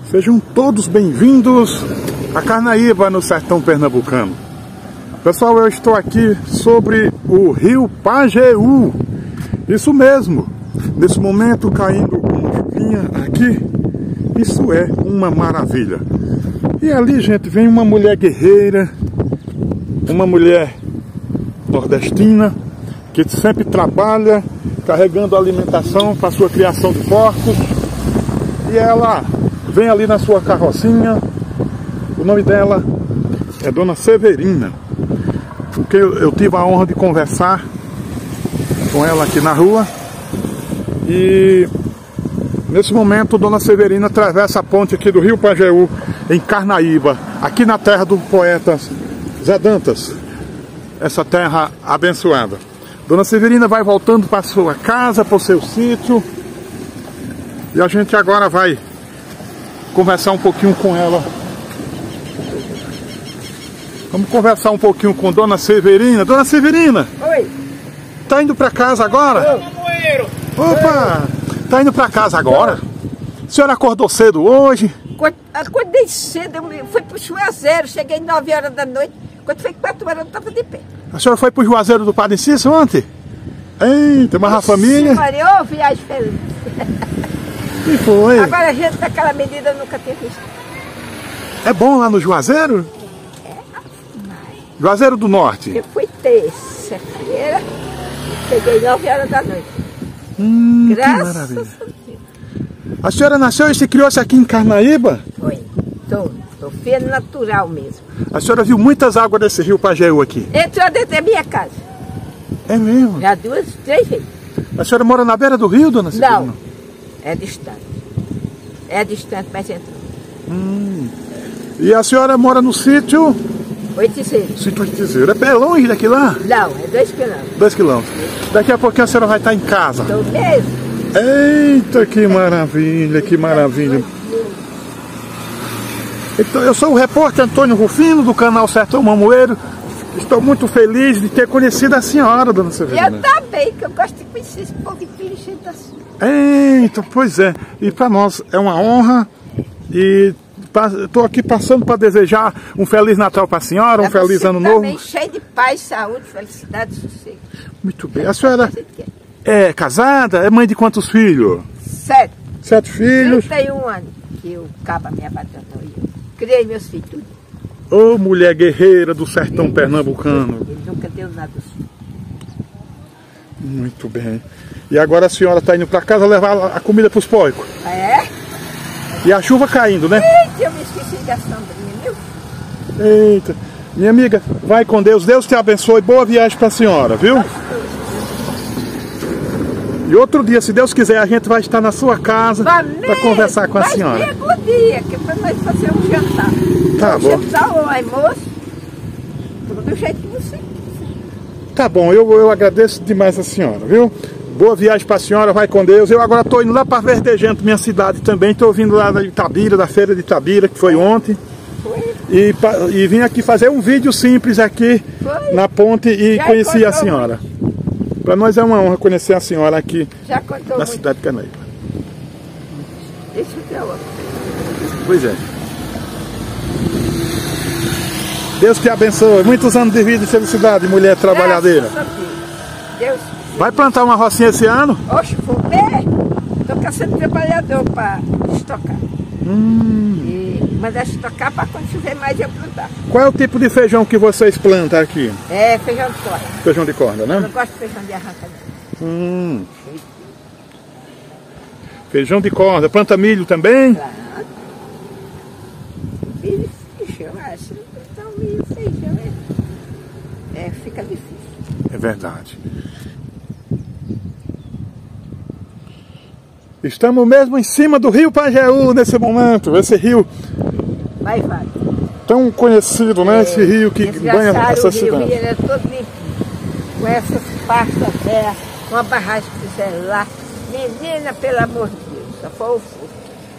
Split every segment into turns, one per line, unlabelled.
Sejam todos bem-vindos a Carnaíba, no sertão pernambucano. Pessoal, eu estou aqui sobre o rio Pajeú. Isso mesmo, nesse momento caindo uma chuvinha aqui. Isso é uma maravilha. E ali, gente, vem uma mulher guerreira, uma mulher nordestina, que sempre trabalha carregando alimentação para sua criação de porcos. E ela vem ali na sua carrocinha. O nome dela é Dona Severina, porque eu tive a honra de conversar com ela aqui na rua. E nesse momento Dona Severina atravessa a ponte aqui do rio Pajeú, em Carnaíba, aqui na terra do poeta Zé Dantas, essa terra abençoada. Dona Severina vai voltando para sua casa, para o seu sítio, e a gente agora vai conversar um pouquinho com ela. Vamos conversar um pouquinho com Dona Severina. Dona Severina!
Oi!
Tá indo para casa agora? Opa! Tá indo para casa agora? A senhora acordou cedo hoje?
Acordei cedo, eu fui pro Juazeiro, cheguei 9 horas da noite. Quando foi 4 horas eu estava de pé.
A senhora foi pro Juazeiro do Padre Cícero ontem? Eita, mas a família...
Maria, ô, viagem feliz.
E foi?
Agora a gente daquela medida eu nunca tinha visto.
É bom lá no Juazeiro? Juazeiro do Norte?
Eu fui terça-feira, cheguei 9 horas da noite. Graças a Deus.
A senhora nasceu e se criou-se aqui em Carnaíba?
Foi, tô filha natural mesmo.
A senhora viu muitas águas desse rio Pajeú aqui?
Entrou dentro da minha casa.
É mesmo?
Já 2, 3 vezes.
A senhora mora na beira do rio, Dona Severina?
Não, é distante. É distante, mas entrou.
E a senhora mora no sítio?
Oitizeiro.
Sítio Oitizeiro. É longe daqui lá?
Não, é 2 quilômetros.
2 quilômetros. Daqui a pouquinho a senhora vai estar em casa.
Estou mesmo.
Eita, que maravilha, que maravilha. Então, eu sou o repórter Antônio Rufino, do canal Sertão Mamoeiro. Estou muito feliz de ter conhecido a senhora, Dona Severina.
Eu também, que eu gosto de conhecer esse povo inteligente assim.
Eita, pois é. E para nós é uma honra. E estou aqui passando para desejar um Feliz Natal para a senhora, um Feliz Ano Novo.
Também cheio de paz, saúde, felicidade e sossego.
Muito bem. A senhora é casada? É mãe de quantos filhos?
7.
7 filhos.
31 anos que o caba me abandonou. Eu criei meus filhos tudo.
Ô, mulher guerreira do sertão pernambucano.
Ele nunca deu nada assim.
Muito bem. E agora a senhora está indo para casa levar a comida para os porcos?
É?
E a chuva caindo, né?
Eita, eu me esqueci da sombrinha, viu?
Eita. Minha amiga, vai com Deus. Deus te abençoe. Boa viagem para a senhora, viu? E outro dia, se Deus quiser, a gente vai estar na sua casa para conversar com a senhora.
Vai ter dia, que é para nós fazer um jantar.
Tá bom.
Jantar ou almoço, do jeito que você quiser.
Tá bom, eu agradeço demais a senhora, viu? Boa viagem para a senhora, vai com Deus. Eu agora estou indo lá para Verdejento, minha cidade também. Estou vindo lá da Itabira, da feira de Itabira, que foi ontem.
Foi?
E vim aqui fazer um vídeo simples aqui na ponte e conheci a senhora. Para nós é uma honra conhecer a senhora aqui na cidade de Carnaíba.
Deixa eu ter outra.
Pois é. Deus te abençoe. Muitos anos de vida e felicidade, mulher trabalhadeira.
Deus.
Vai plantar uma rocinha esse ano?
Oxe, vou ver. Estou caçando trabalhador para estocar. E mandar estocar para quando chover mais eu plantar.
Qual é o tipo de feijão que vocês plantam aqui?
É feijão de corda.
Feijão de corda, né?
Eu não gosto de feijão de arranca.
Feijão de corda. Planta milho também?
Claro. Milho e feijão, acho. Então milho e feijão fica difícil.
É verdade. Estamos mesmo em cima do rio Pajeú nesse momento. Esse rio
Vai.
tão conhecido, né? Esse rio que banha essa cidade.
O rio é todo limpinho. Com essas pastas velhas, uma barragem que fizeram lá. Menina, pelo amor de Deus, só foi o fogo.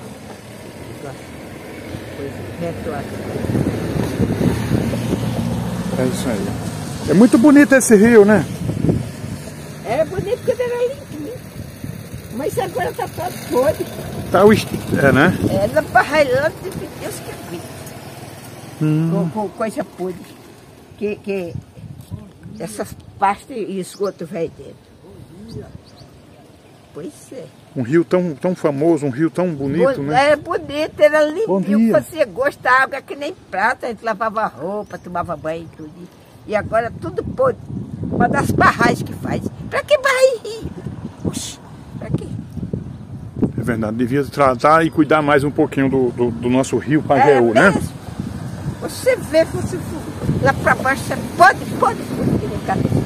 É isso aí. É muito bonito esse rio, né?
É bonito quando era limpinho. Mas agora está todo podre.
Tá é, né?
É, na Barrailândia de Deus que vive. Com coisa podre. Que essas pastas e esgoto vai dentro. Pois é.
Um rio tão famoso, um rio tão bonito, né?
Era bonito, era limpinho, fazia gosto da água que nem prata, a gente lavava roupa, tomava banho e tudo. E agora tudo podre. Uma das barragens que faz. Pra que barrar em rio? Oxi, pra quê?
É verdade, devia tratar e cuidar mais um pouquinho do nosso rio Pajeú, né?
Você vê, você for lá pra baixo, você pode, que nem cabeça.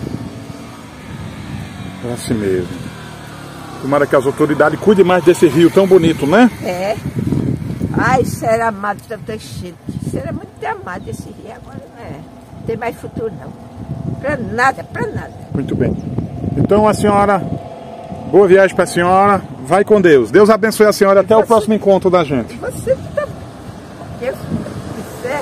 É assim mesmo. Tomara que as autoridades cuidem mais desse rio tão bonito, né?
É. Ai, isso era amado tanta gente. Isso era muito amado esse rio. Agora não tem mais futuro não. Pra nada, pra nada.
Muito bem. Então a senhora, boa viagem pra senhora. Vai com Deus. Deus abençoe a senhora até o próximo encontro da gente.
Você tá... Deus quiser.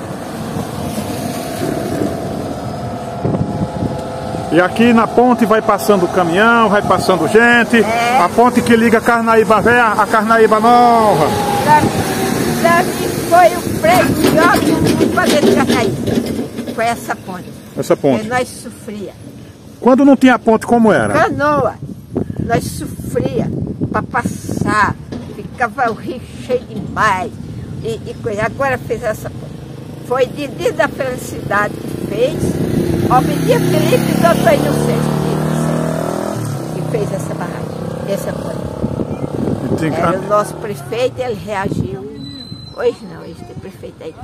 E aqui na ponte vai passando caminhão, vai passando gente. A ponte que liga a Carnaíba Velha a Carnaíba Nova.
Pra mim foi o prédio melhor do mundo fazer de Carnaíba. Foi essa ponte.
Essa ponte.
E nós sofria.
Quando não tinha ponte, como era?
Canoa. Nós sofria para passar. Ficava o rio cheio demais. E coisa. Agora fez essa ponte. Foi Didi da Felicidade que fez. Almeida Felipe e doutor Inocêncio, que fez essa barragem, essa ponte. Era o nosso prefeito, ele reagiu. Hoje não, hoje tem prefeito aí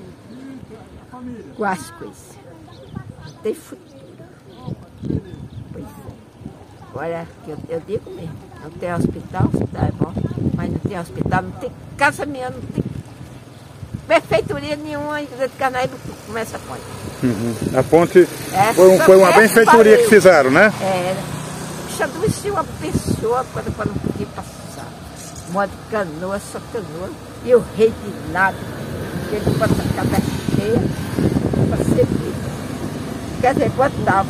com as coisas. Não tem futuro. Pois é. Agora, eu digo mesmo, não tem hospital é bom, mas não tem hospital, não tem casa minha, não tem prefeitoria nenhuma de Carnaíba começa a ponte.
A ponte foi uma benfeitoria que fizeram, né?
Era. Só adoecia uma pessoa quando não podia passar. Modo canoa, só canoa. E o rei de nada. Ele bota a cabeça cheia para ser vivo. Quer dizer, botava.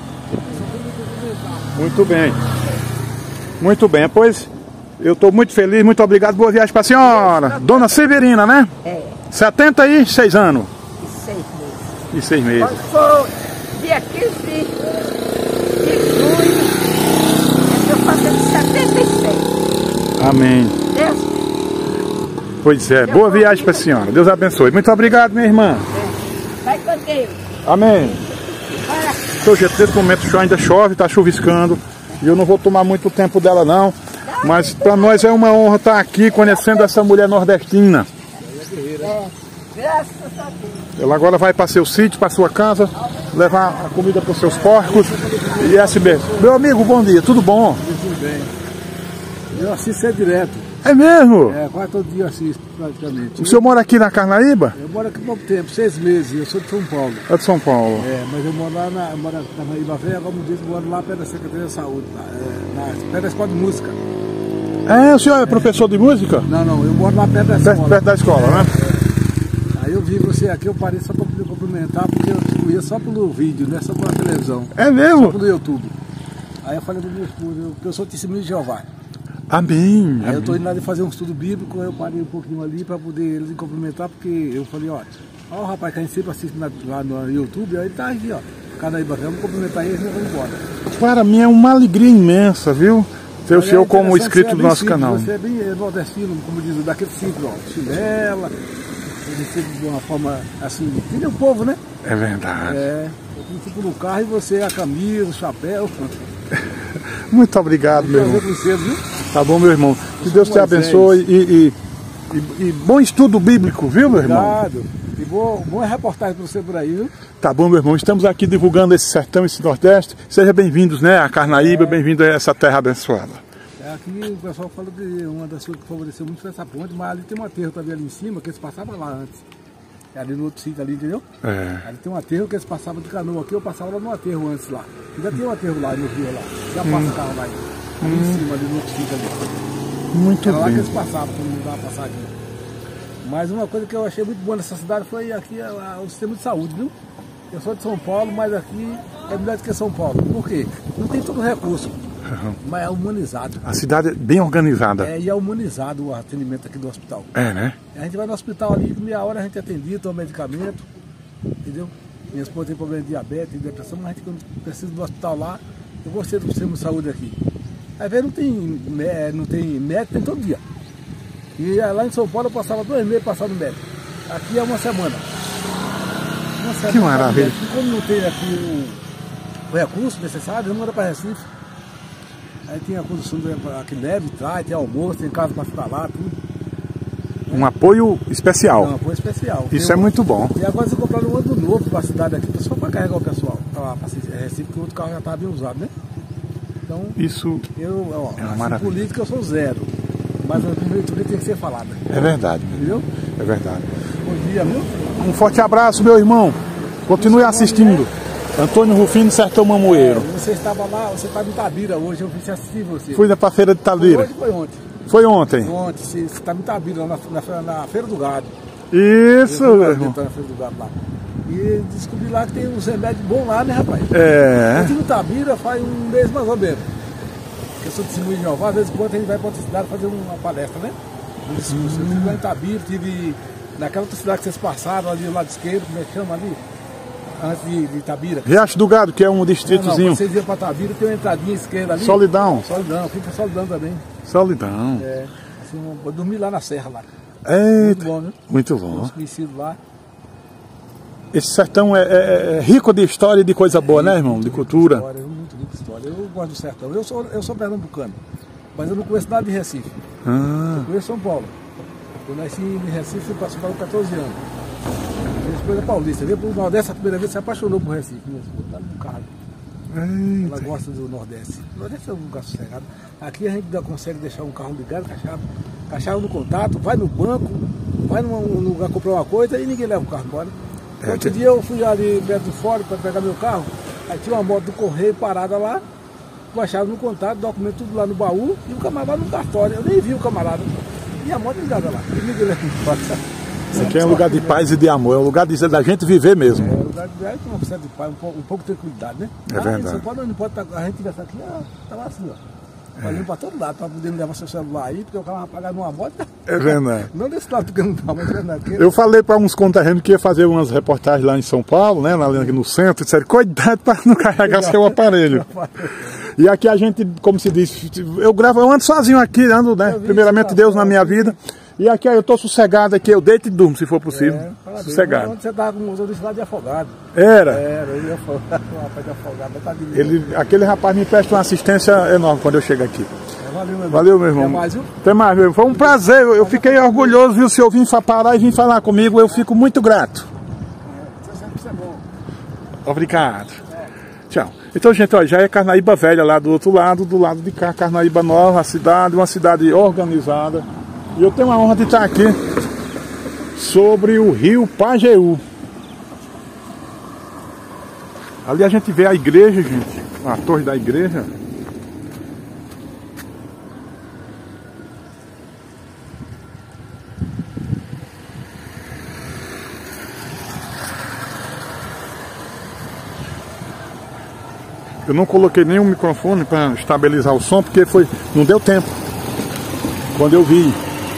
Muito bem. Muito bem, pois eu estou muito feliz, muito obrigado. Boa viagem para a senhora. Dona Severina, né? É. 76 anos. E 6 meses.
Quando for dia 15 de junho, eu estou fazendo 76.
Amém.
Deus.
Pois é, boa viagem para a senhora. Deus abençoe. Muito obrigado, minha irmã.
Vai com Deus.
Amém. Seu jeito, nesse momento ainda chove, está chuviscando. E eu não vou tomar muito tempo dela não. Mas para nós é uma honra estar aqui conhecendo essa mulher nordestina.
Graças a Deus.
Ela agora vai para seu sítio, para sua casa, levar a comida para os seus porcos. E é assim mesmo. Meu amigo, bom dia, tudo bom?
Tudo bem. Eu assisto direto.
É mesmo?
É, quase todo dia eu assisto, praticamente.
O senhor mora aqui na Carnaíba?
Eu moro aqui há pouco tempo, 6 meses. Eu sou de São Paulo.
É de São Paulo.
É, mas eu moro lá na Carnaíba Velha, como diz, eu moro lá perto da Secretaria de Saúde, perto da Escola de Música.
É, o senhor é professor de música?
Não, eu moro lá perto da escola.
Perto da escola, né?
Aí eu vi você aqui, eu parei só para poder cumprimentar, porque eu conheço só pelo vídeo, não é só pela televisão.
É mesmo?
Só pelo YouTube. Aí eu falei do meu estudo, porque eu sou testemunho de Jeová.
Amém.
Aí eu estou indo lá de fazer um estudo bíblico, aí eu parei um pouquinho ali para poder eles me cumprimentar, porque eu falei, ó o rapaz que a gente sempre assiste lá no YouTube, aí ele tá aqui, ó. Carnaíba, vamos cumprimentar ele e vamos embora.
Para mim é uma alegria imensa, viu? Ter o senhor como inscrito do nosso canal.
Você é bem nordestino, como diz, daquele simples, ó, chinela, de uma forma assim, entendeu o povo, né?
É verdade.
É, eu fico no carro e você a camisa, o chapéu.
Muito obrigado, meu irmão.
Você, viu?
Tá bom, meu irmão. Que Deus te abençoe e bom estudo bíblico, viu, meu irmão?
Obrigado. E boa reportagem para você por aí, viu?
Tá bom, meu irmão. Estamos aqui divulgando esse sertão, esse Nordeste. Sejam bem-vindos, né, a Carnaíba, bem-vindo a essa terra abençoada.
Aqui o pessoal fala de uma das coisas que favoreceu muito foi essa ponte, mas ali tem um aterro também ali em cima, que eles passavam lá antes. É ali no outro sítio ali, entendeu?
É.
Ali tem um aterro que eles passavam de canoa aqui, eu passava lá no aterro antes lá. Ainda tem um aterro lá no rio lá. Já passa carro lá. Ali em cima, ali no outro sítio ali.
Muito
Era
bem.
lá que eles passavam, quando não dava passar aqui. Mas uma coisa que eu achei muito boa nessa cidade foi aqui o sistema de saúde, viu? Eu sou de São Paulo, mas aqui é melhor do que São Paulo. Por quê? Não tem todo o recurso. Mas é humanizado.
A cidade é bem organizada.
E é humanizado o atendimento aqui do hospital.
É, né?
A gente vai no hospital ali, meia hora a gente atendia, toma medicamento, entendeu? Minha esposa tem problema de diabetes, de depressão, mas a gente quando precisa do hospital lá, eu gostei do sistema de saúde aqui. Às vezes não tem médico, tem todo dia. E lá em São Paulo eu passava 2 meses passando médico. Aqui é uma semana.
Que maravilha.
E como não tem aqui o recurso necessário, eu mando para Recife. Aí tem a condução aqui leve, traz, tem almoço, tem casa para ficar lá, tudo.
Um apoio especial.
Um apoio especial.
Isso é muito bom.
E agora você compraram um outro novo para a cidade aqui, só para carregar o pessoal. Para Recife, porque o outro carro já estava bem usado, né? Então,
isso
é uma
assim, maravilha.
Política eu sou zero. Mas a prefeitura tem que ser falada.
É verdade.
Entendeu?
É verdade.
Bom dia, viu?
Um forte abraço, meu irmão. Continue assistindo. Antônio Rufino, Sertão Mamoeiro.
Você estava lá, você estava em Itabira hoje, eu vim assistir você.
Fui para a feira de Itabira.
Hoje foi ontem.
Foi ontem?
Ontem, você estava em Itabira, na Feira do Gado.
Isso, meu irmão.
Na Feira do Gado lá. E descobri lá que tem uns remédios bons lá, né, rapaz?
É.
Eu estive em Itabira faz um mês mais ou menos. Eu sou testemunho de Jeová, às vezes quando a gente vai para outra cidade fazer uma palestra, né? Eu estive lá em Itabira, estive naquela outra cidade que vocês passaram, ali do lado esquerdo, como é que chama ali? Antes de Itabira.
Riacho do Gado, que é um distritozinho.
Não, vocês iam para Itabira, tem uma entradinha esquerda ali.
Solidão.
Solidão, fica Solidão também.
Solidão.
É, assim, eu dormi lá na serra lá.
Eita.
Muito bom, né?
Muito bom.
Conhecido lá.
Esse sertão é rico de história e de coisa boa, né, irmão? De cultura.
Muito rica história. Eu gosto do sertão. Eu sou pernambucano, mas eu não conheço nada de Recife. Eu conheço São Paulo. Eu nasci em Recife e passei para 14 anos. Minha esposa é paulista. Veio para o Nordeste a primeira vez, se apaixonou por Recife. Minha esposa está no carro. Ela gosta do Nordeste. O Nordeste é um lugar sossegado. Aqui a gente ainda consegue deixar um carro ligado, com a chave no contato, vai no banco, vai num lugar comprar uma coisa e ninguém leva o carro embora. Outro dia eu fui ali perto do fórum para pegar meu carro, aí tinha uma moto do correio parada lá, com a chave no contato, documento tudo lá no baú e o camarada no cartório. Eu nem vi o camarada. E a moto ligada lá. E ninguém leva embora.
Isso aqui é um lugar de paz e de amor, é um lugar da gente viver mesmo.
É um lugar de uma pessoa de paz, um pouco de tranquilidade, né?
É verdade.
Você não pode a gente tivesse aqui, tava assim, ó. Olhando para todo lado, para poder levar seu celular aí, porque o cara vai pagar numa moto.
É verdade.
Não desse lado, porque não dá, mas é verdade.
Eu falei para uns conterrâneos que ia fazer umas reportagens lá em São Paulo, né, aqui no centro, e disseram, cuidado para não carregar seu aparelho. E aqui a gente, como se diz, eu ando sozinho aqui, ando, né, primeiramente Deus na minha vida. E aqui eu tô sossegado aqui, eu deito e durmo, se for possível. Sossegado.
Onde você estava com o motorista lá de afogado.
Era,
ele ia afogado, um rapaz de afogado. Tá
aquele rapaz me presta uma assistência enorme quando eu chego aqui.
Valeu,
meu irmão.
Até mais, viu?
Até mais, meu irmão. Foi um prazer, eu fiquei orgulhoso, viu, se eu vim parar e vir falar comigo, eu fico muito grato.
Isso é bom.
Obrigado. Tchau. Então, gente, ó, já é Carnaíba Velha lá do outro lado, do lado de cá, Carnaíba Nova, a cidade, uma cidade organizada. E eu tenho a honra de estar aqui sobre o rio Pajeú. Ali a gente vê a igreja, gente, a torre da igreja. Eu não coloquei nenhum microfone para estabilizar o som, porque não deu tempo. Quando eu vi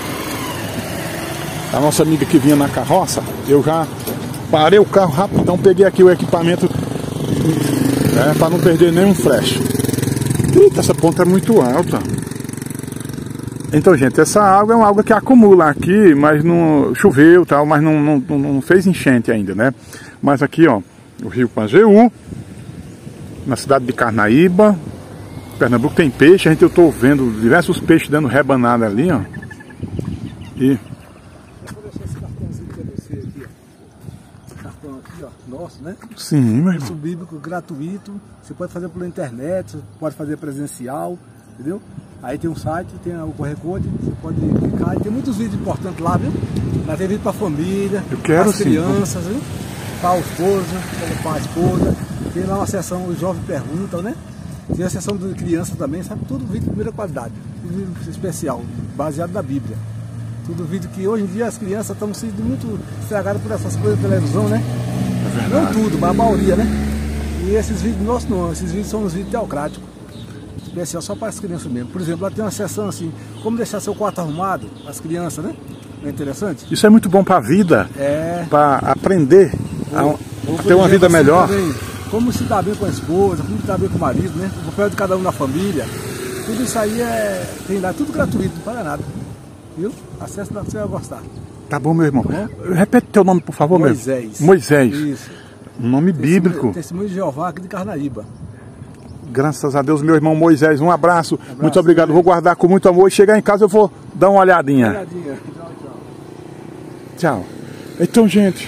a nossa amiga que vinha na carroça, eu já parei o carro rapidão, peguei aqui o equipamento para não perder nenhum flash. Eita, essa ponta é muito alta. Então, gente, essa água é uma água que acumula aqui, mas não choveu, tal, mas não fez enchente ainda, né? Mas aqui, ó, o rio Pajeú, na cidade de Carnaíba, Pernambuco, tem peixe. Eu estou vendo diversos peixes dando rebanada ali, ó. E
vou deixar esse cartãozinho para você aqui, ó. Esse cartão aqui, ó, nosso, né?
Sim, meu irmão.
Curso bíblico gratuito. Você pode fazer pela internet, você pode fazer presencial, entendeu? Aí tem um site, tem o QR Code, você pode clicar. E tem muitos vídeos importantes lá, viu? Lá tem vídeo para a família, para as crianças, viu? Para a esposa, para a esposa. Tem lá uma seção, os jovens perguntam, né? Tem a seção de criança também, sabe? Tudo vídeo de primeira qualidade, tudo vídeo especial, baseado na Bíblia. Tudo vídeo que hoje em dia as crianças estão sendo muito estragadas por essas coisas de televisão, né?
É
não tudo, mas a maioria, né? E esses vídeos nossos não, esses vídeos são os vídeos teocráticos. especial só para as crianças mesmo. Por exemplo, lá tem uma seção assim, como deixar seu quarto arrumado, as crianças, né? Não é interessante?
Isso é muito bom para a vida, para aprender a ter uma vida melhor.
Também, como se dá bem com a esposa, como se dá bem com o marido, né? O papel de cada um na família. Tudo isso aí tem lá, tudo gratuito, não paga nada. Viu? Acesse lá que você vai gostar.
Tá bom, meu irmão. Tá bom? Repete teu nome, por favor,
Moisés.
Meu. Moisés.
Isso.
Um nome bíblico.
Testemunho de Jeová aqui de Carnaíba.
Graças a Deus, meu irmão Moisés. Um abraço. Muito obrigado. Vou guardar com muito amor. E chegar em casa eu vou dar uma olhadinha. Tchau. Então, gente,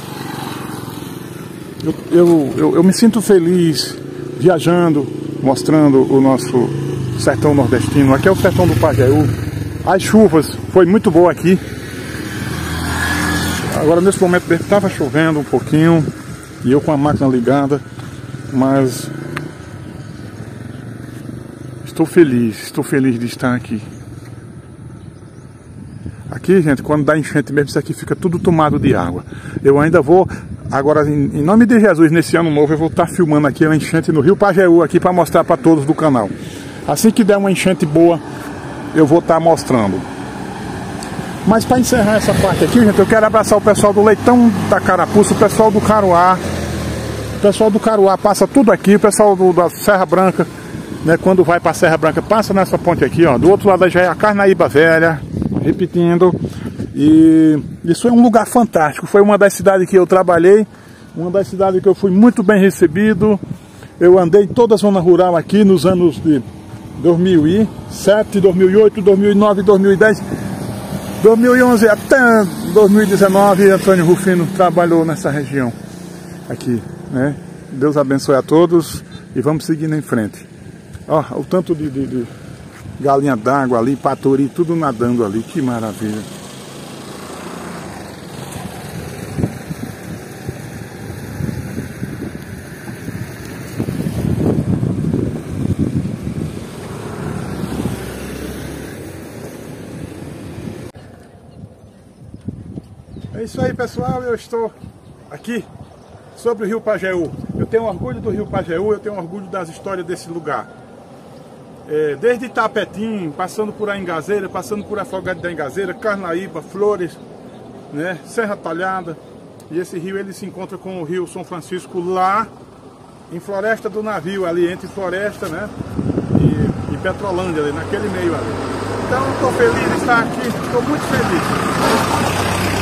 eu me sinto feliz viajando, mostrando o nosso sertão nordestino. Aqui é o sertão do Pajeú. As chuvas foi muito boa aqui. Agora nesse momento estava chovendo um pouquinho e eu com a máquina ligada, mas estou feliz de estar aqui. Aqui, gente, quando dá enchente mesmo, isso aqui fica tudo tomado de água. Eu ainda vou, agora em nome de Jesus, nesse ano novo, eu vou estar filmando aqui a enchente no Rio Pajeú, aqui para mostrar para todos do canal. Assim que der uma enchente boa, eu vou estar mostrando. Mas para encerrar essa parte aqui, gente, eu quero abraçar o pessoal do Leitão da Carapuça, o pessoal do Caruá. O pessoal do Caruá passa tudo aqui, o pessoal da Serra Branca, né, quando vai para a Serra Branca, passa nessa ponte aqui, ó. Do outro lado já é a Carnaíba Velha, repetindo. E isso é um lugar fantástico. Foi uma das cidades que eu trabalhei, uma das cidades que eu fui muito bem recebido. Eu andei toda a zona rural aqui nos anos de 2007, 2008, 2009, 2010, 2011 até 2019. Antônio Rufino trabalhou nessa região aqui, né? Deus abençoe a todos e vamos seguindo em frente. Ó, o tanto de galinha d'água ali, paturi, tudo nadando ali, que maravilha. É isso aí, pessoal, eu estou aqui sobre o Rio Pajeú. Eu tenho orgulho do Rio Pajeú, eu tenho orgulho das histórias desse lugar. Desde Itapetim, passando por Aengazeira, passando por Afogado da Engazeira, Carnaíba, Flores, né, Serra Talhada. E esse rio ele se encontra com o Rio São Francisco lá em Floresta do Navio, ali entre Floresta, né, e Petrolândia, ali, naquele meio ali. Então estou feliz de estar aqui, estou muito feliz.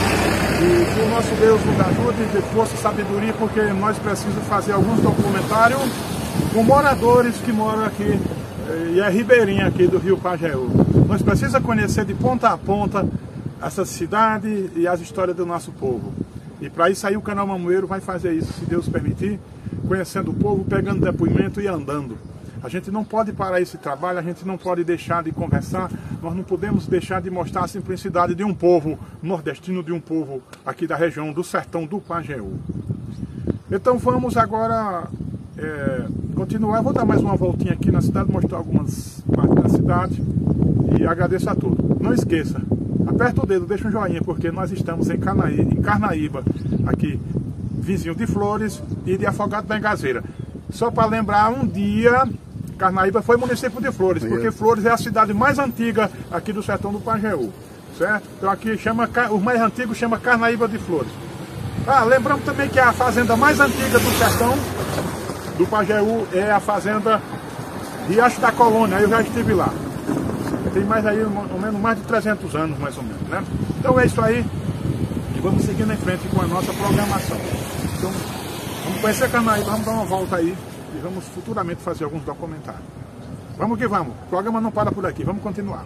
E que o nosso Deus nos ajude, de força e sabedoria, porque nós precisamos fazer alguns documentários com moradores que moram aqui, e é ribeirinha aqui do Rio Pajeú. Nós precisamos conhecer de ponta a ponta essa cidade e as histórias do nosso povo. E para isso aí o canal Mamoeiro vai fazer isso, se Deus permitir, conhecendo o povo, pegando depoimento e andando. A gente não pode parar esse trabalho, a gente não pode deixar de conversar, nós não podemos deixar de mostrar a simplicidade de um povo nordestino, de um povo aqui da região do sertão do Pajeú. Então vamos agora continuar. Eu vou dar mais uma voltinha aqui na cidade, mostrar algumas partes da cidade e agradeço a todos. Não esqueça, aperta o dedo, deixa um joinha, porque nós estamos em Carnaíba, aqui vizinho de Flores e de Afogado da Engazeira. Só para lembrar, um dia Carnaíba foi município de Flores, porque Flores é a cidade mais antiga aqui do sertão do Pajeú, certo? Então aqui chama, o mais antigo chama Carnaíba de Flores. Lembramos também que a fazenda mais antiga do sertão do Pajeú é a fazenda Riacho da Colônia, eu já estive lá. Tem mais aí, ou menos, mais de 300 anos, mais ou menos, né? Então é isso aí, e vamos seguindo em frente com a nossa programação. Então, vamos conhecer Carnaíba, vamos dar uma volta aí, e vamos futuramente fazer alguns documentários. Vamos que vamos, o programa não para por aqui, vamos continuar.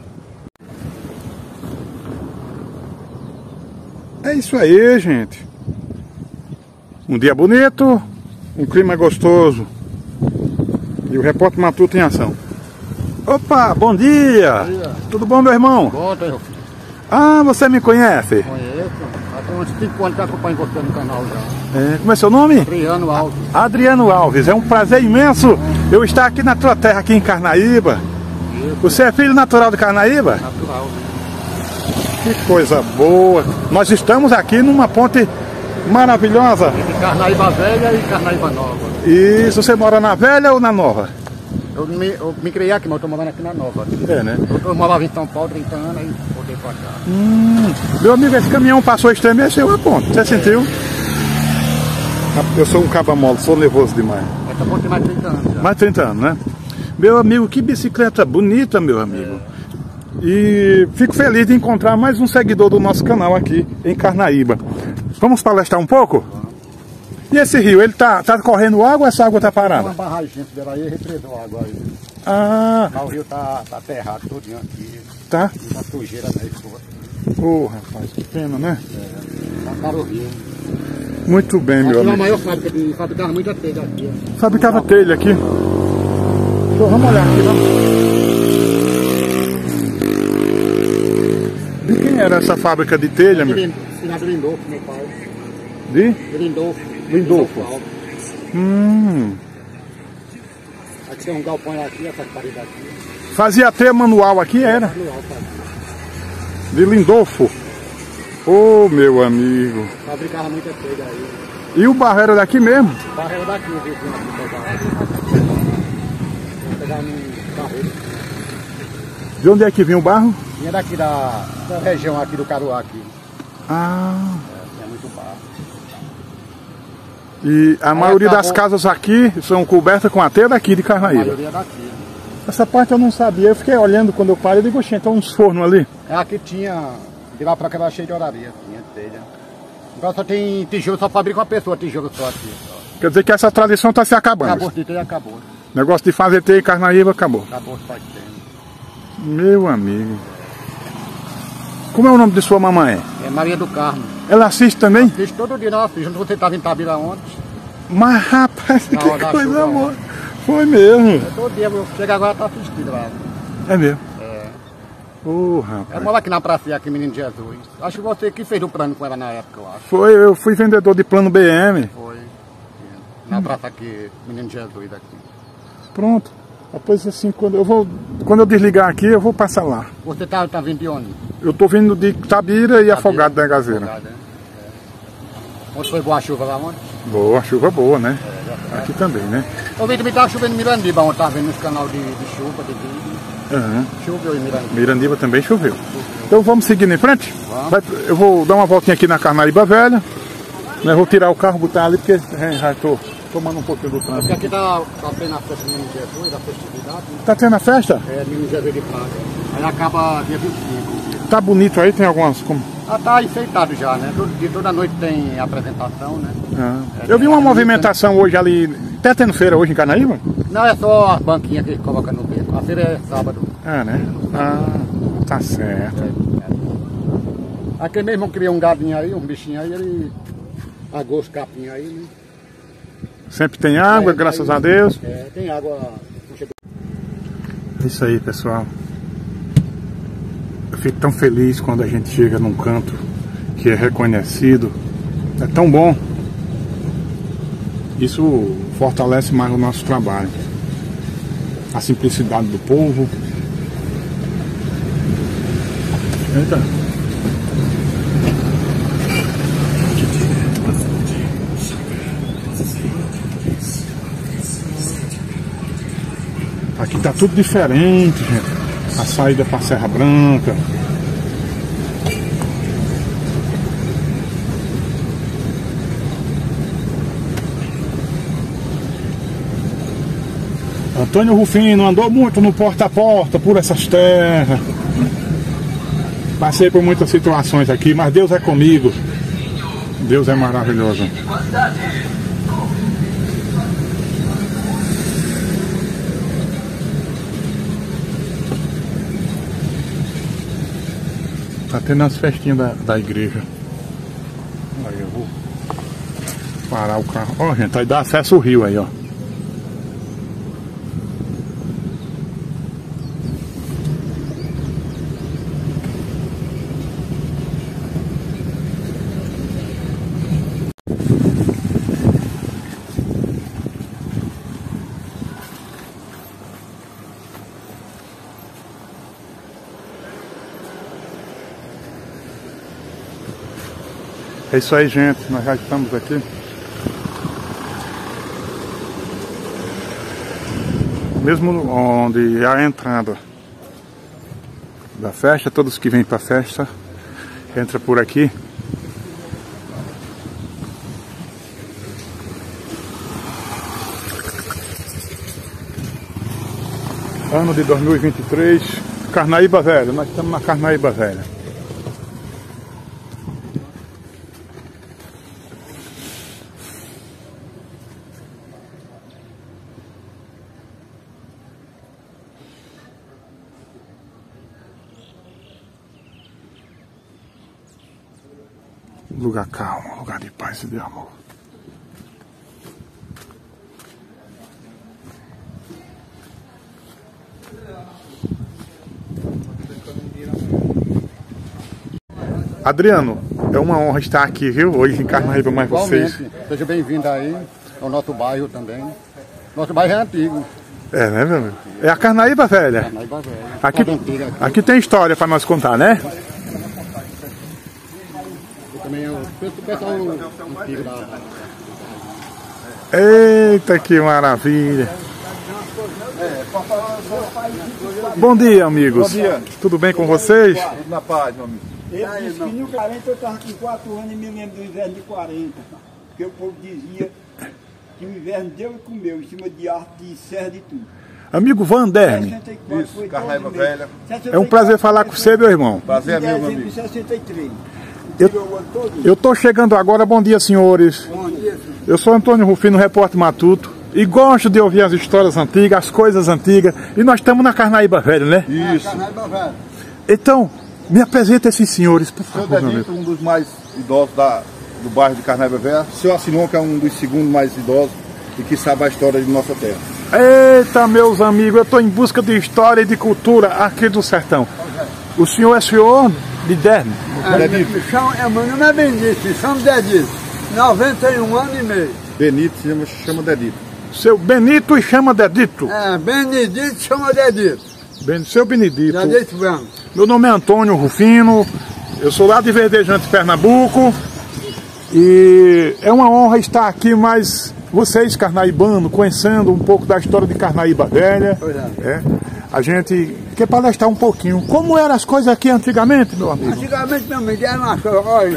É isso aí, gente. Um dia bonito, um clima gostoso e o repórter matuto em ação. Opa, bom dia!
Bom dia.
Tudo bom, meu irmão?
Bom, meu filho.
Ah, você me conhece?
Conheço. Há uns 5 anos que acompanho você no canal já.
Como é seu nome?
Adriano Alves.
Adriano Alves, é um prazer imenso eu estar aqui na tua terra, aqui em Carnaíba.
Isso.
Você é filho natural de Carnaíba?
Natural.
Que coisa boa! Nós estamos aqui numa ponte maravilhosa.
Entre Carnaíba Velha e Carnaíba Nova.
E você mora na velha ou na nova?
Eu me criei aqui, mas eu tô morando aqui na Nova.
É, né?
Eu morava em São Paulo 30 anos, aí voltei pra cá.
Meu amigo, esse caminhão passou e estremeceu a ponta. Você sentiu? Eu sou um caba-mole, sou nervoso demais.
Essa ponta tem mais de 30 anos já.
Mais de 30 anos, né? Meu amigo, que bicicleta bonita, meu amigo. E fico feliz de encontrar mais um seguidor do nosso canal aqui em Carnaíba. Vamos palestrar um pouco? E esse rio, ele tá correndo água ou essa água tá
Tem
parada?
uma barragem dela aí, represou a água aí.
Ah,
Mas o rio tá aterrado todinho aqui.
tá.
E uma sujeira, né?
Ô, rapaz, que pena, né?
Mataram o rio.
Muito bem, meu
Aqui é a
amigo.
maior fábrica de fabricar muita telha aqui. Ó.
Fabricava telha aqui. Então, vamos olhar aqui, vamos. De quem era essa fábrica de telha, meu?
Finado Lindolfo, meu pai.
De?
Lindolfo.
Lindolfo.
Aqui tem um galpão aqui, essa parede aqui.
Fazia telha manual aqui, era? De Lindolfo. Ô, meu amigo.
Fabricava muita telha aí.
E o barro era daqui mesmo?
O barro era daqui, o rio aqui pegava. Pegava num barreiro.
De onde é que vinha o barro?
Vinha daqui da região aqui do Caruá aqui.
Ah.
É muito barro.
E a maioria das casas aqui são cobertas com a telha daqui de
A
Carnaíba.
maioria daqui.
Essa parte eu não sabia. Eu fiquei olhando quando eu parei e digo, oxe, então uns fornos ali.
Aqui tinha, de lá pra cá era cheio de oraria, tinha telha. Agora só tem tijolo, só fabrica uma pessoa tijolo só aqui. Só.
Quer dizer que essa tradição está se acabando.
Acabou de telha, acabou.
Negócio de fazer telha em Carnaíba acabou.
Acabou faz tempo.
Meu amigo. Como é o nome de sua mamãe?
É Maria do Carmo.
Ela assiste também?
Fiz todo dia, não assisto. Você estava em Tabira ontem?
Mas rapaz,
Na hora
que
da
coisa
chuva,
boa. Foi mesmo.
Todo dia, eu chego agora, tá assistindo lá.
É mesmo.
É.
Ô,
Eu
rapaz.
moro aqui na praça, aqui, Menino Jesus. Acho que você que fez o plano com ela na época, eu acho.
Eu fui vendedor de plano BM.
Foi. Na praça aqui, Menino Jesus aqui.
Pronto. Depois assim, quando eu desligar aqui, eu vou passar lá.
Você tá vindo de onde?
Eu tô vindo de Tabira e Afogado da Gazeira.
Afogado, né? Ontem foi boa chuva lá ontem?
Boa, chuva boa, né? Aqui também, né?
Eu vi também tava chovendo em Mirandiba, ontem tava vendo nos canal de chuva, de vídeo.
Aham.
Choveu em Mirandiba.
Mirandiba também choveu. Então vamos seguindo em frente?
Vamos.
Eu vou dar uma voltinha aqui na Carnaíba Velha. Né? Vou tirar o carro, botar ali, porque já estou tomando um pouquinho do
Porque
trânsito.
aqui tá tendo a festa do Menino Jesus, da festividade, né?
Tá tendo a festa?
É, Menino Jesus de Praga. Aí acaba dia 25.
Tá bonito aí, tem algumas...
Ah, tá enfeitado já, né? Toda noite tem apresentação, né?
Eu vi uma movimentação hoje ali, até tendo feira hoje em Carnaíba?
Não, é só as banquinhas que coloca no beco. A feira é sábado.
É, né? Ah, tá certo.
Aqui mesmo eu criei um gadinho aí, um bichinho aí, ele agou os capinhos aí, né?
Sempre tem água, graças a Deus.
É, tem água.
É isso aí, pessoal. Eu fico tão feliz quando a gente chega num canto que é reconhecido. É tão bom. Isso fortalece mais o nosso trabalho. A simplicidade do povo. Eita. Aqui tá tudo diferente, gente. A saída para Serra Branca. Antônio Rufino andou muito no porta a porta por essas terras. Passei por muitas situações aqui, mas Deus é comigo. Deus é maravilhoso. Tá tendo as festinhas da igreja. Aí eu vou parar o carro. Ó, gente, aí dá acesso ao rio aí, ó. É isso aí, gente, nós já estamos aqui. mesmo onde é a entrada da festa. Todos que vêm para a festa entra por aqui. Ano de 2023, Carnaíba Velha. Nós estamos na Carnaíba Velha. Lugar calmo, lugar de paz e de amor. Adriano, é uma honra estar aqui, viu? Hoje em Carnaíba mais vocês.
Seja bem-vindo aí ao nosso bairro também. Nosso bairro é antigo.
É, né, meu amigo? É a Carnaíba Velha.
Carnaíba Velha.
Aqui tem história para nós contar, né?
E também é o pessoal antigo da...
Eita, que maravilha! Bom dia, amigos.
Bom dia.
Tudo bem com vocês?
Tudo na paz, meu amigo.
Eu disse que no 40 eu estava com 4 anos e me lembro do inverno de 40. Porque o povo dizia que o inverno deu e comeu em cima de arte, de serra, de tudo.
Amigo Vanderme.
Isso, Carnaíba Velha.
É um prazer falar com você, meu irmão.
Prazer é meu, meu
Dezembro de
amigo.
63.
Eu estou chegando agora. Bom dia, senhores.
Bom dia, senhor.
Eu sou Antônio Rufino, repórter Matuto, e gosto de ouvir as histórias antigas, as coisas antigas. E nós estamos na Carnaíba Velha, né?
Isso.
Carnaíba Velha.
Então, me apresenta esses senhores, por
Seu
favor, meu amigo.
Dedito, um dos mais idosos do bairro de Carnaíba Velha. Seu Assinon, que é um dos segundos mais idosos e que sabe a história de nossa terra.
Eita, meus amigos, eu estou em busca de história e de cultura aqui do sertão. O senhor é senhor de Derme?
Dedito.
Meu nome é Benito, me chamo Dedito. 91 anos e meio.
Benito chama Dedito.
Seu Benito e chama Dedito.
É, Benedito chama Dedito.
Seu Benedito.
Dedito Branco.
Meu nome é Antônio Rufino, eu sou lá de Verdejante, Pernambuco. E é uma honra estar aqui, mas vocês, carnaíbanos, conhecendo um pouco da história de Carnaíba Velha.
Pois é.
A gente quer palestrar um pouquinho. Como eram as coisas aqui antigamente, meu amigo?
Antigamente, meu amigo, era uma coisa, olha,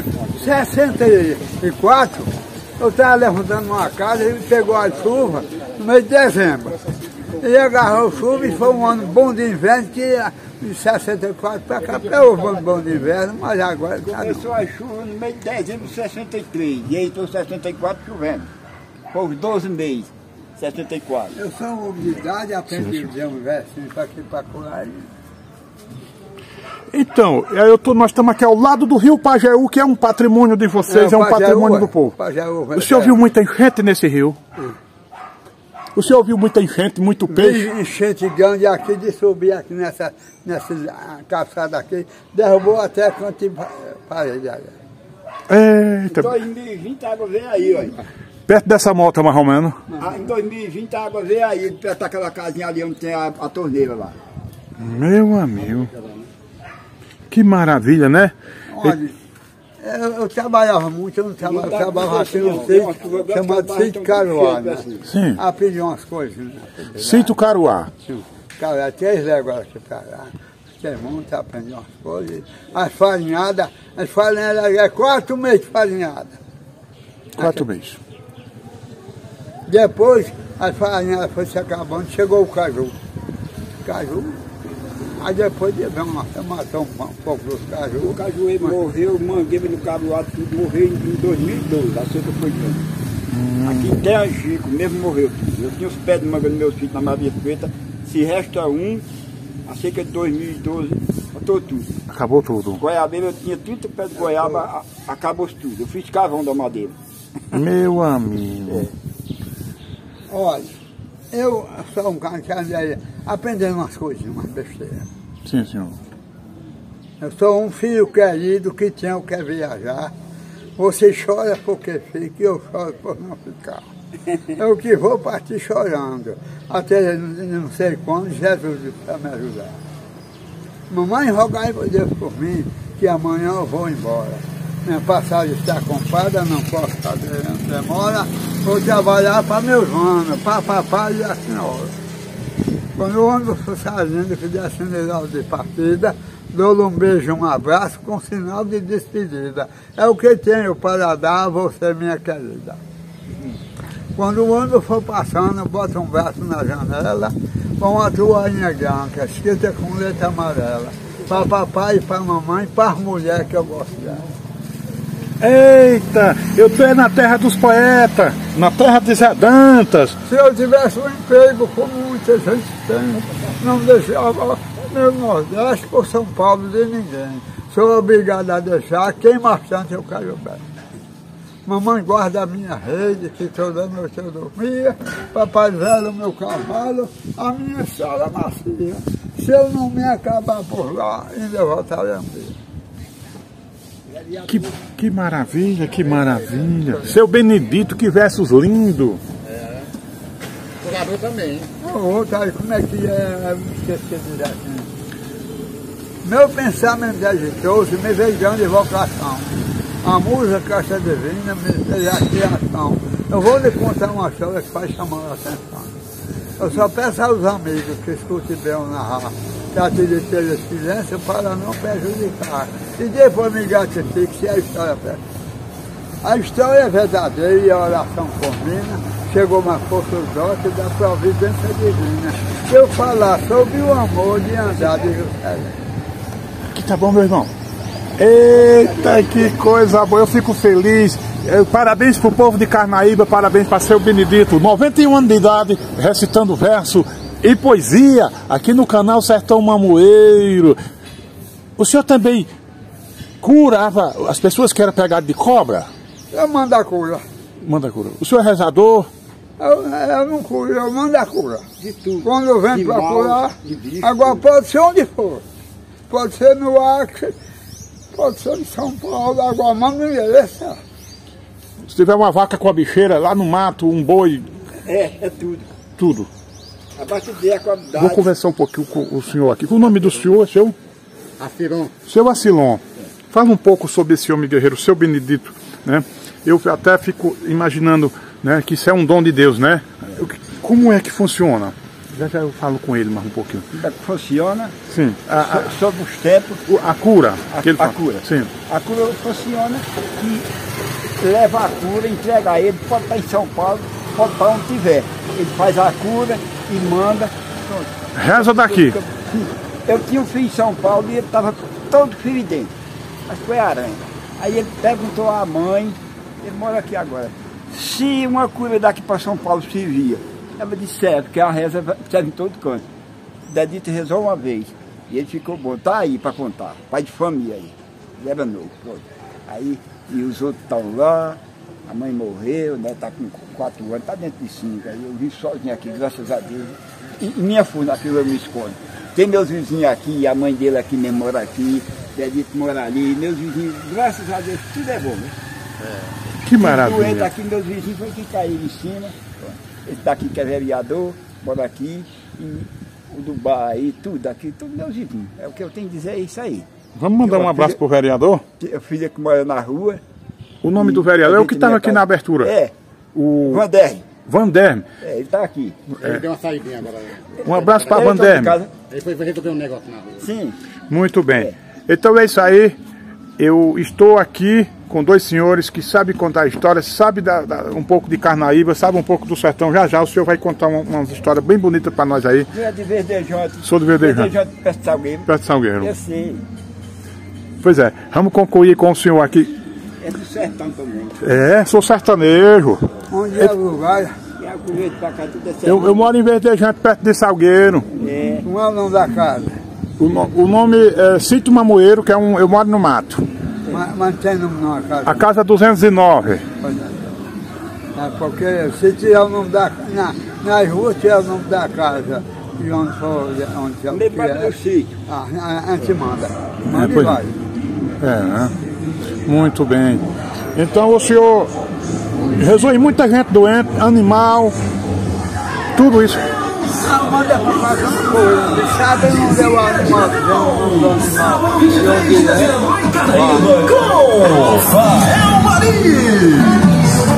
64, eu estava levantando uma casa e pegou a chuva no mês de dezembro. Ele agarrou chuva e foi um ano bom de inverno, que de 64 para cá, houve um ano bom de inverno, mas agora...
Começou a chuva no mês de dezembro de 63, e aí estou 64 chovendo. Foi os 12 meses, 64.
Eu sou um homem de idade, aprendi a dizer um versinho para aqui para colar.
Então, nós estamos aqui ao lado do rio Pajeú, que é um patrimônio de vocês, é um patrimônio do povo.
Pajeú,
O senhor viu muita enchente nesse rio? O senhor viu muita enchente, muito peixe?
Enchente grande aqui, de subir aqui nessa calçada aqui, derrubou até canto de parede.
Eita,
Em 2020 a água veio aí, olha.
perto dessa moto mais ou menos.
Em 2020 a água veio aí, perto daquela casinha ali onde tem a torneira lá.
Meu amigo, que maravilha, né?
Olha, eu trabalhava muito, eu não trabalhava, eu trabalhava aqui no sítio, chamado Sítio Caruá, né?
Sim,
Aprendi umas coisas, né?
Sítio Caruá.
Caruá, 3 léguas aqui para lá. Tem muito, aprendi umas coisas. As farinhadas é 4 meses de farinhada.
4 meses.
Depois, as farinhadas foi se acabando, chegou o caju. Aí depois matou um pouco dos caju.
O cajueiro morreu, o mangueiro do cabuado, tudo morreu em 2012, a seca foi grande. Aqui em Terra Chico mesmo morreu tudo. Eu tinha os pés de manga no meu sítio na Maria Preta, se resta um, a seca de 2012, matou tudo.
Acabou tudo.
Goiabeira, eu tinha 30 pés de goiaba, acabou tudo. Eu fiz carvão da madeira.
Meu amigo.
Olha, eu sou um cara que anda aprendendo umas coisas, umas besteiras.
Sim, senhor.
Eu sou um filho querido que quer viajar. Você chora porque fica e eu choro por não ficar. Eu que vou partir chorando. Até não sei quando Jesus vai me ajudar. Mamãe, rogai por Deus por mim, que amanhã eu vou embora. Minha passagem está comprada, não posso fazer demora. Vou trabalhar para meus anos, para papai e a senhora. Quando o ônibus for saindo, que der sinal de partida, dou-lhe um beijo, um abraço com sinal de despedida. É o que tenho para dar a você, minha querida. Quando o ônibus for passando, bota um braço na janela, com uma toalhinha branca, escrita com letra amarela. Para papai e para mamãe, para as mulheres que eu gosto dela.
Eita, eu tô na terra dos poetas, na terra de Zé Dantas.
Se eu tivesse um emprego, como muita gente tem, não deixava meu Nordeste por São Paulo de ninguém. Sou obrigado a deixar quem bastante eu quero bem. Mamãe guarda a minha rede, que toda noite eu dormia. Papai velho, meu cavalo, a minha estrada macia. Se eu não me acabar por lá, ainda voltarei um dia.
Que maravilha, que maravilha. Seu Benedito, que versos lindos.
É. O jogador também.
Outro aí, como é que é? Esqueci direitinho. Meu pensamento é agitoso, me veio grande vocação. A música caixa divina me fez a criação. Eu vou lhe contar uma história que vai chamar a atenção. Eu só peço aos amigos que escutem bem eu narrar, que atirem pelo silêncio para não prejudicar. E depois me gratifique se a história presta. A história é verdadeira e a oração combina. Chegou uma força dote da providência divina. Se eu falar sobre o amor de andar de Jerusalém.
Que tá bom, meu irmão. Eita, que coisa boa, eu fico feliz. Parabéns pro povo de Carnaíba, parabéns para seu Benedito, 91 anos de idade, recitando verso e poesia aqui no canal Sertão Mamoeiro. O senhor também curava as pessoas que eram pegadas de cobra?
Eu mando a cura.
Manda cura. O senhor é rezador?
Eu não curo, eu mando a cura.
De tudo.
Quando eu venho para curar, agora pode ser onde for. Pode ser no Acre, pode ser em São Paulo, agora manda no endereço.
Se tiver uma vaca com a bicheira lá no mato, um boi...
É tudo.
Tudo.
A partir da qualidade.
Vou conversar um pouquinho com o senhor aqui. O nome do senhor é seu?
Acilon.
Seu Acilon. Fala um pouco sobre esse homem guerreiro, seu Benedito, né? Eu até fico imaginando, né, que isso é um dom de Deus, né? Como é que funciona? Já eu falo com ele mais um pouquinho.
Como é que funciona?
Sim.
Sobre os tempos.
A cura.
A cura.
Sim.
A cura funciona que leva a cura, entrega a ele, pode estar em São Paulo, pode estar onde tiver. Ele faz a cura e manda. Pronto.
Reza daqui.
Eu tinha um filho em São Paulo e ele estava todo feridento. Mas foi aranha. Aí ele perguntou à mãe, ele mora aqui agora, se uma cura daqui para São Paulo servia. Ela disse, serve, porque a reza serve em todo canto. Dedito rezou uma vez. E ele ficou bom. Tá aí para contar. Pai de família aí. Leva novo. Pronto. Aí, e os outros estão lá. A mãe morreu, né? Tá com 4 anos, tá dentro de 5. Aí eu vim sozinho aqui, graças a Deus. E minha funda, aquilo eu me escondo. Tem meus vizinhos aqui, a mãe dele aqui mesmo mora aqui. Dedito mora ali. Meus vizinhos, graças a Deus, tudo é bom, né?
Que maravilha.
Doente aqui, meus vizinhos foi que caíram em cima. Esse daqui que é vereador, mora aqui, e o do bar aí, tudo aqui, tudo meus vizinhos. É o que eu tenho a dizer, é isso aí.
Vamos mandar um abraço pro vereador?
A filha que mora na rua.
O nome do vereador é o que estava aqui na abertura.
É.
O
Vanderme.
Vanderme.
É, ele está aqui.
Ele deu uma saidinha agora.
Um abraço para Vanderme.
Ele foi resolver um negócio na rua.
Sim.
Muito bem. Então é isso aí. Eu estou aqui com 2 senhores que sabem contar histórias, sabem um pouco de Carnaíba, sabem um pouco do sertão. Já já o senhor vai contar umas histórias bem bonitas para nós aí.
Eu é de Verdejante.
Sou de Verdejante.
Verdejante, perto de Salgueiro.
Perto de Salgueiro.
Eu sei.
Pois é, vamos concluir com o senhor aqui.
É do sertão também.
É, sou sertanejo.
Onde é o lugar?
E a colheita para cá, tudo é sertão.
Eu moro em Verdejante, perto de Salgueiro.
É.
Não é o nome da casa.
O nome é Sítio Mamoeiro, que é eu moro no mato.
Mas tem nome na casa?
A casa 209.
Pois é. Porque se tiver o nome da casa, nas ruas tiver o nome da casa, e onde for, onde
Lembra do sítio.
a gente manda. Manda e
pois
vai.
É, né? Muito bem. Então o senhor rezou em muita gente doente, animal, tudo isso.
Manda para fazer uma coisa. De sábado não deu animal, não deu animal.
Com Rafael Marim.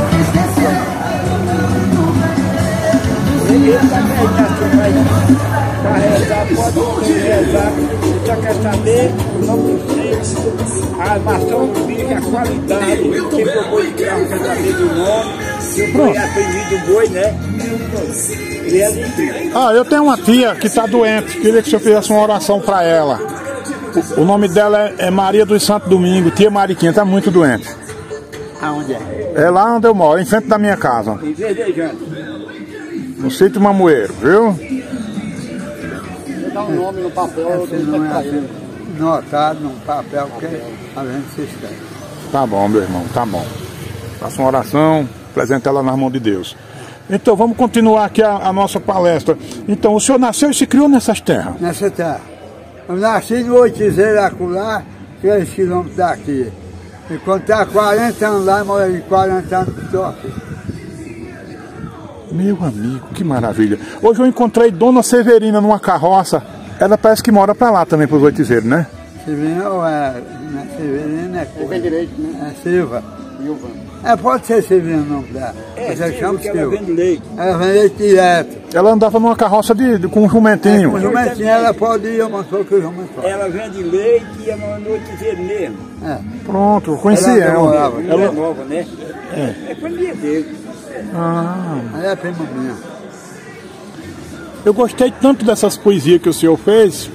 Ele também está Para rezar, pode rezar. Você quer saber o nome do centro, a armação do bicho, a qualidade. Quem propôs o carro quer saber do nome. Eu fui aprendido do boi, né? Ele é de...
Ah, eu tenho uma tia que está doente. Queria que o senhor fizesse uma oração para ela. O nome dela é Maria dos Santos Domingo. Tia Mariquinha, está muito doente.
Aonde é?
É lá onde eu moro, em frente da minha casa.
Em Verdejante.
No sítio Mamoeiro, viu?
Você dá um nome no papel,
Se não é assim, notado num papel que a gente se escreve.
Tá bom, meu irmão, tá bom. Faça uma oração, apresente ela nas mãos de Deus. Então, vamos continuar aqui a nossa palestra. Então, o senhor nasceu e se criou nessas terras?
Nessa terra. Eu nasci no Oitizeiro, acolá, 3 quilômetros daqui. E quando está 40 anos lá, morei 40 anos que estou aqui.
Meu amigo, que maravilha. Hoje eu encontrei Dona Severina numa carroça. Ela parece que mora pra lá também, pros Oitizeiros, né?
Severina ou é... Severina é
Você vem direito, né?
É Silva.
Silva.
É, pode ser Severina o nome dela. Você chama
que ela
Silva.
vende leite.
Ela vem leite direto.
Ela andava numa carroça com um jumentinho.
Com o jumentinho ela pode ir, eu mostrou que o jumento.
Ela vende leite e é no Oitizeiro mesmo.
É.
Pronto, eu conheci
Ela
ela.
namorava.
Ela é nova, né? É família dele.
Ah,
Ela é prima minha.
eu gostei tanto dessas poesias que o senhor fez.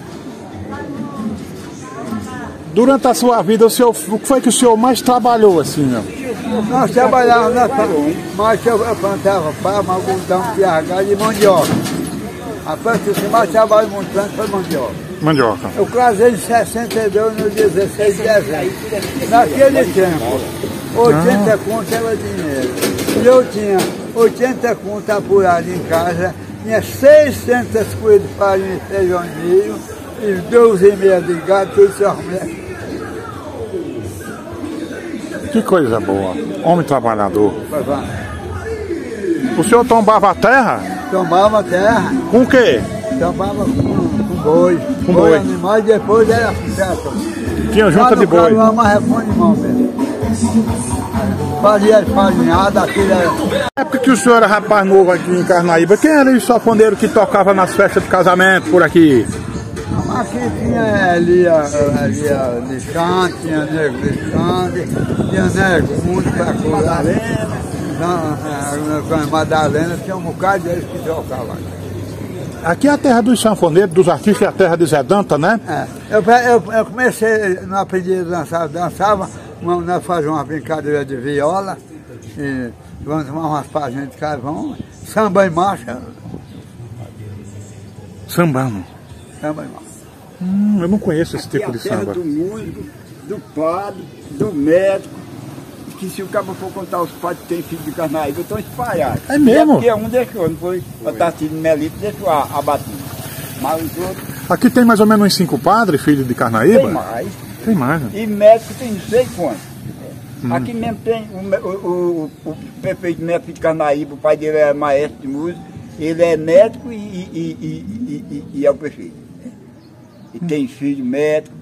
Durante a sua vida, o que foi que o senhor mais trabalhou assim, meu?
Nós trabalhávamos na fazenda, mas eu plantava palma, algodão, piargalho e mandioca. A planta que mais trabalho montando foi mandioca.
Mandioca.
Eu casei em 62, no 16 de dezembro. Naquele tempo, 80 conto era dinheiro. E eu tinha 80 conto apurado em casa, tinha 600 coelhos de farinha e feijão de milho, e 12,5 de gado, tudo só mulher.
Que coisa boa. Homem trabalhador. O senhor tombava a terra?
Tomava terra,
Com o quê?
tomava com boi.
Com boi.
Animal, e depois era certo.
Tinha junta de boi.
Mas é bom animal mesmo. Fazia farinhada, aquilo era...
Na época que o senhor era rapaz novo aqui em Carnaíba, quem era esse sanfoneiro que tocava nas festas de casamento por aqui?
Aqui tinha Alexandre, tinha Nego Alexandre, tinha Nego Mundo para colar. Madalena, tinha um bocado deles que tocavam.
Aqui é a terra dos sanfoneiros, dos artistas, é a terra de Zé Danta, né?
É. Eu comecei, não aprendi a dançar, dançava, nós fazíamos uma brincadeira de viola, e vamos tomar umas páginas de carvão, samba em marcha.
Sambando.
Samba em marcha.
Eu não conheço esse tipo de
Aqui é a terra
samba.
do músico, do padre, do médico, que se o cabo for contar os padres que tem filho de Carnaíba, estão espalhados.
É mesmo?
Porque um deixou, não foi? O Tarcísio Melito deixou a batida. Mas os outros
Aqui tem mais ou menos uns 5 padres, filhos de Carnaíba?
tem mais.
Tem mais, né?
E médico tem não sei quantos. Aqui mesmo tem o prefeito Neto de Carnaíba, o pai dele é maestro de música, ele é médico e é o prefeito. E tem filho médico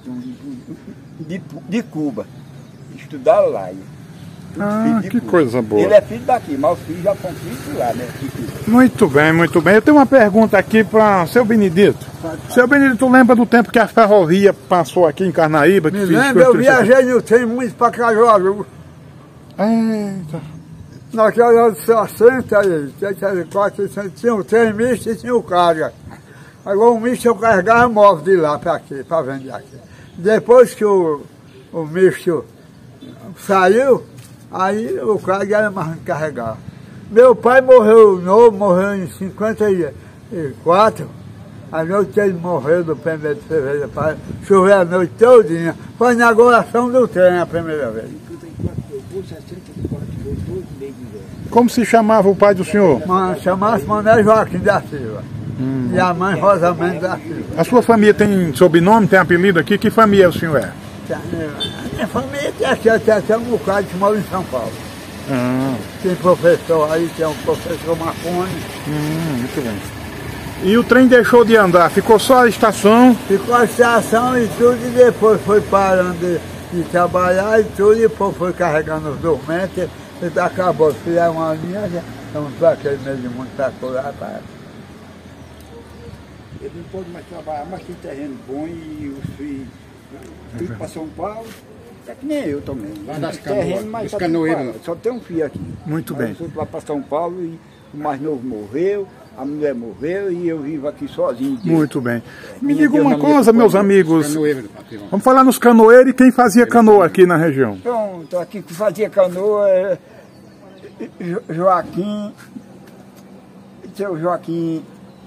de Cuba. Estudaram lá.
Ah, que coisa boa.
Ele é filho daqui, mas os filhos já são filhos lá, né?
Muito bem, muito bem. Eu tenho uma pergunta aqui para o seu Benedito. Seu Benedito, lembra do tempo que a ferrovia passou aqui em Carnaíba?
Me lembro, eu viajei no trem muito para Cajuaru.
Eita.
Naquela hora de 60, 74, tinha o trem misto e tinha o carga. Agora o misto eu carregava móvel de lá para aqui, para vender aqui. Depois que o misto saiu, aí o carga era mais carregar. Meu pai morreu novo, morreu em 54. A noite ele morreu do 1º de fevereiro, choveu a noite todinha. Foi na inauguração do trem a primeira vez.
Como se chamava o pai do senhor?
Chamasse Mané Joaquim da Silva. E a mãe Rosamento da Silva.
A sua família tem sobrenome, tem apelido aqui? Que família o senhor é?
A minha família tem até um bocado que mora em São Paulo. Tem professor aí, tem um professor Marconi.
Muito bem. E o trem deixou de andar, ficou só a estação?
Ficou a estação e tudo, e depois foi parando de trabalhar e tudo, e depois foi carregando os dormentes, e acabou, fizeram uma linha, estamos para aquele meio de mundo para colar.
Ele não pode mais trabalhar, mas tem terreno bom e os filhos tudo para São Paulo. É que nem eu também. Terreno, mas só tem um filho aqui.
Muito bem.
Eu lá para São Paulo e o mais novo morreu, a mulher morreu e eu vivo aqui sozinho.
Muito bem. Me diga uma coisa, meus amigos. Vamos falar nos canoeiros e quem fazia canoa aqui na região.
Pronto, aqui que fazia canoa é Joaquim, seu Joaquim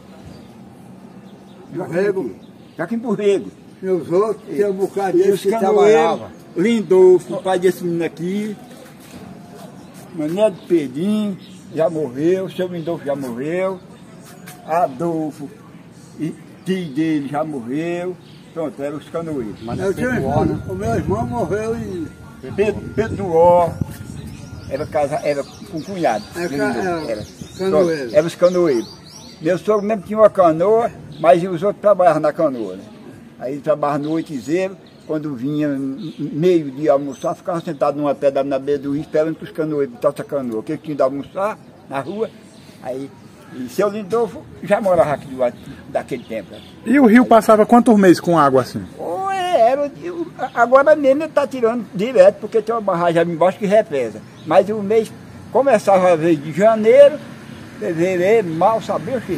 Borrego.
E os outros, tem um bocado
E os
que
canoeiros,
trabalhava.
Lindolfo, pai desse menino aqui, Mané de Pedrinho, já morreu, seu Lindolfo já morreu, Adolfo, e tio dele já morreu, pronto, eram os canoeiros.
Eu tinha um irmão, o meu irmão morreu e...
Pedro Ó, era com cunhado.
Canoeiro.
Eram os canoeiros. Meu sogro mesmo tinha uma canoa, mas os outros trabalhavam na canoa, né? Aí ele trabalhava no oitizeiro, quando vinha meio-dia almoçar, ficava sentado numa pedra na beira do rio, esperando que os canoeiros botassem a canoa. Porque tinha de almoçar na rua, aí... E seu Lindolfo já morava aqui do lado daquele tempo. Né?
E o rio passava quantos meses com água assim?
Agora mesmo ele está tirando direto, porque tem uma barragem ali embaixo que represa. Mas o mês começava a vez de janeiro, fevereiro, mal, sabia o que?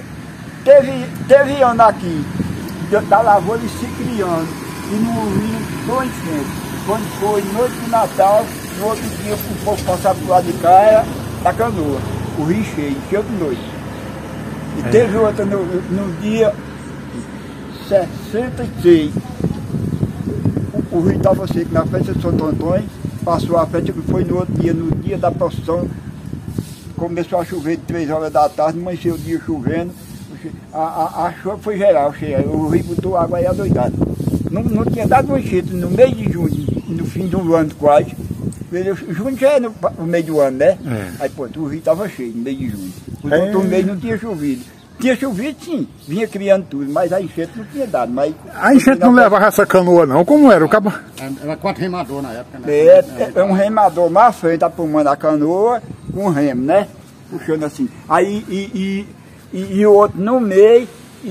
Teve ano aqui, da lavoura se criando, e no rio foi enchendo. Quando foi noite de Natal, no outro dia o povo passava por lá de cá, da canoa. O rio cheio, encheu de noite. E teve outra no dia 66. O rio estava seco na festa de Santo Antônio, passou a festa que foi no outro dia, no dia da procissão, começou a chover de 3 horas da tarde, amanheceu o dia chovendo, a chuva foi geral, o rio botou água aí adoidado. Não tinha dado um enchente no mês de junho, no fim do ano quase. Junho já é no meio do ano, né? Aí, pô, o rio estava cheio no meio de junho. Os outros meses não tinha chovido. Tinha chovido, sim, vinha criando tudo, mas a enchente não tinha dado. Mas
a enchente não levava essa canoa, não? Como era?
Era 4 remadores na época, né?
É um remador na frente, apumando a canoa, com remo, né? Puxando assim. Aí, e o outro no meio,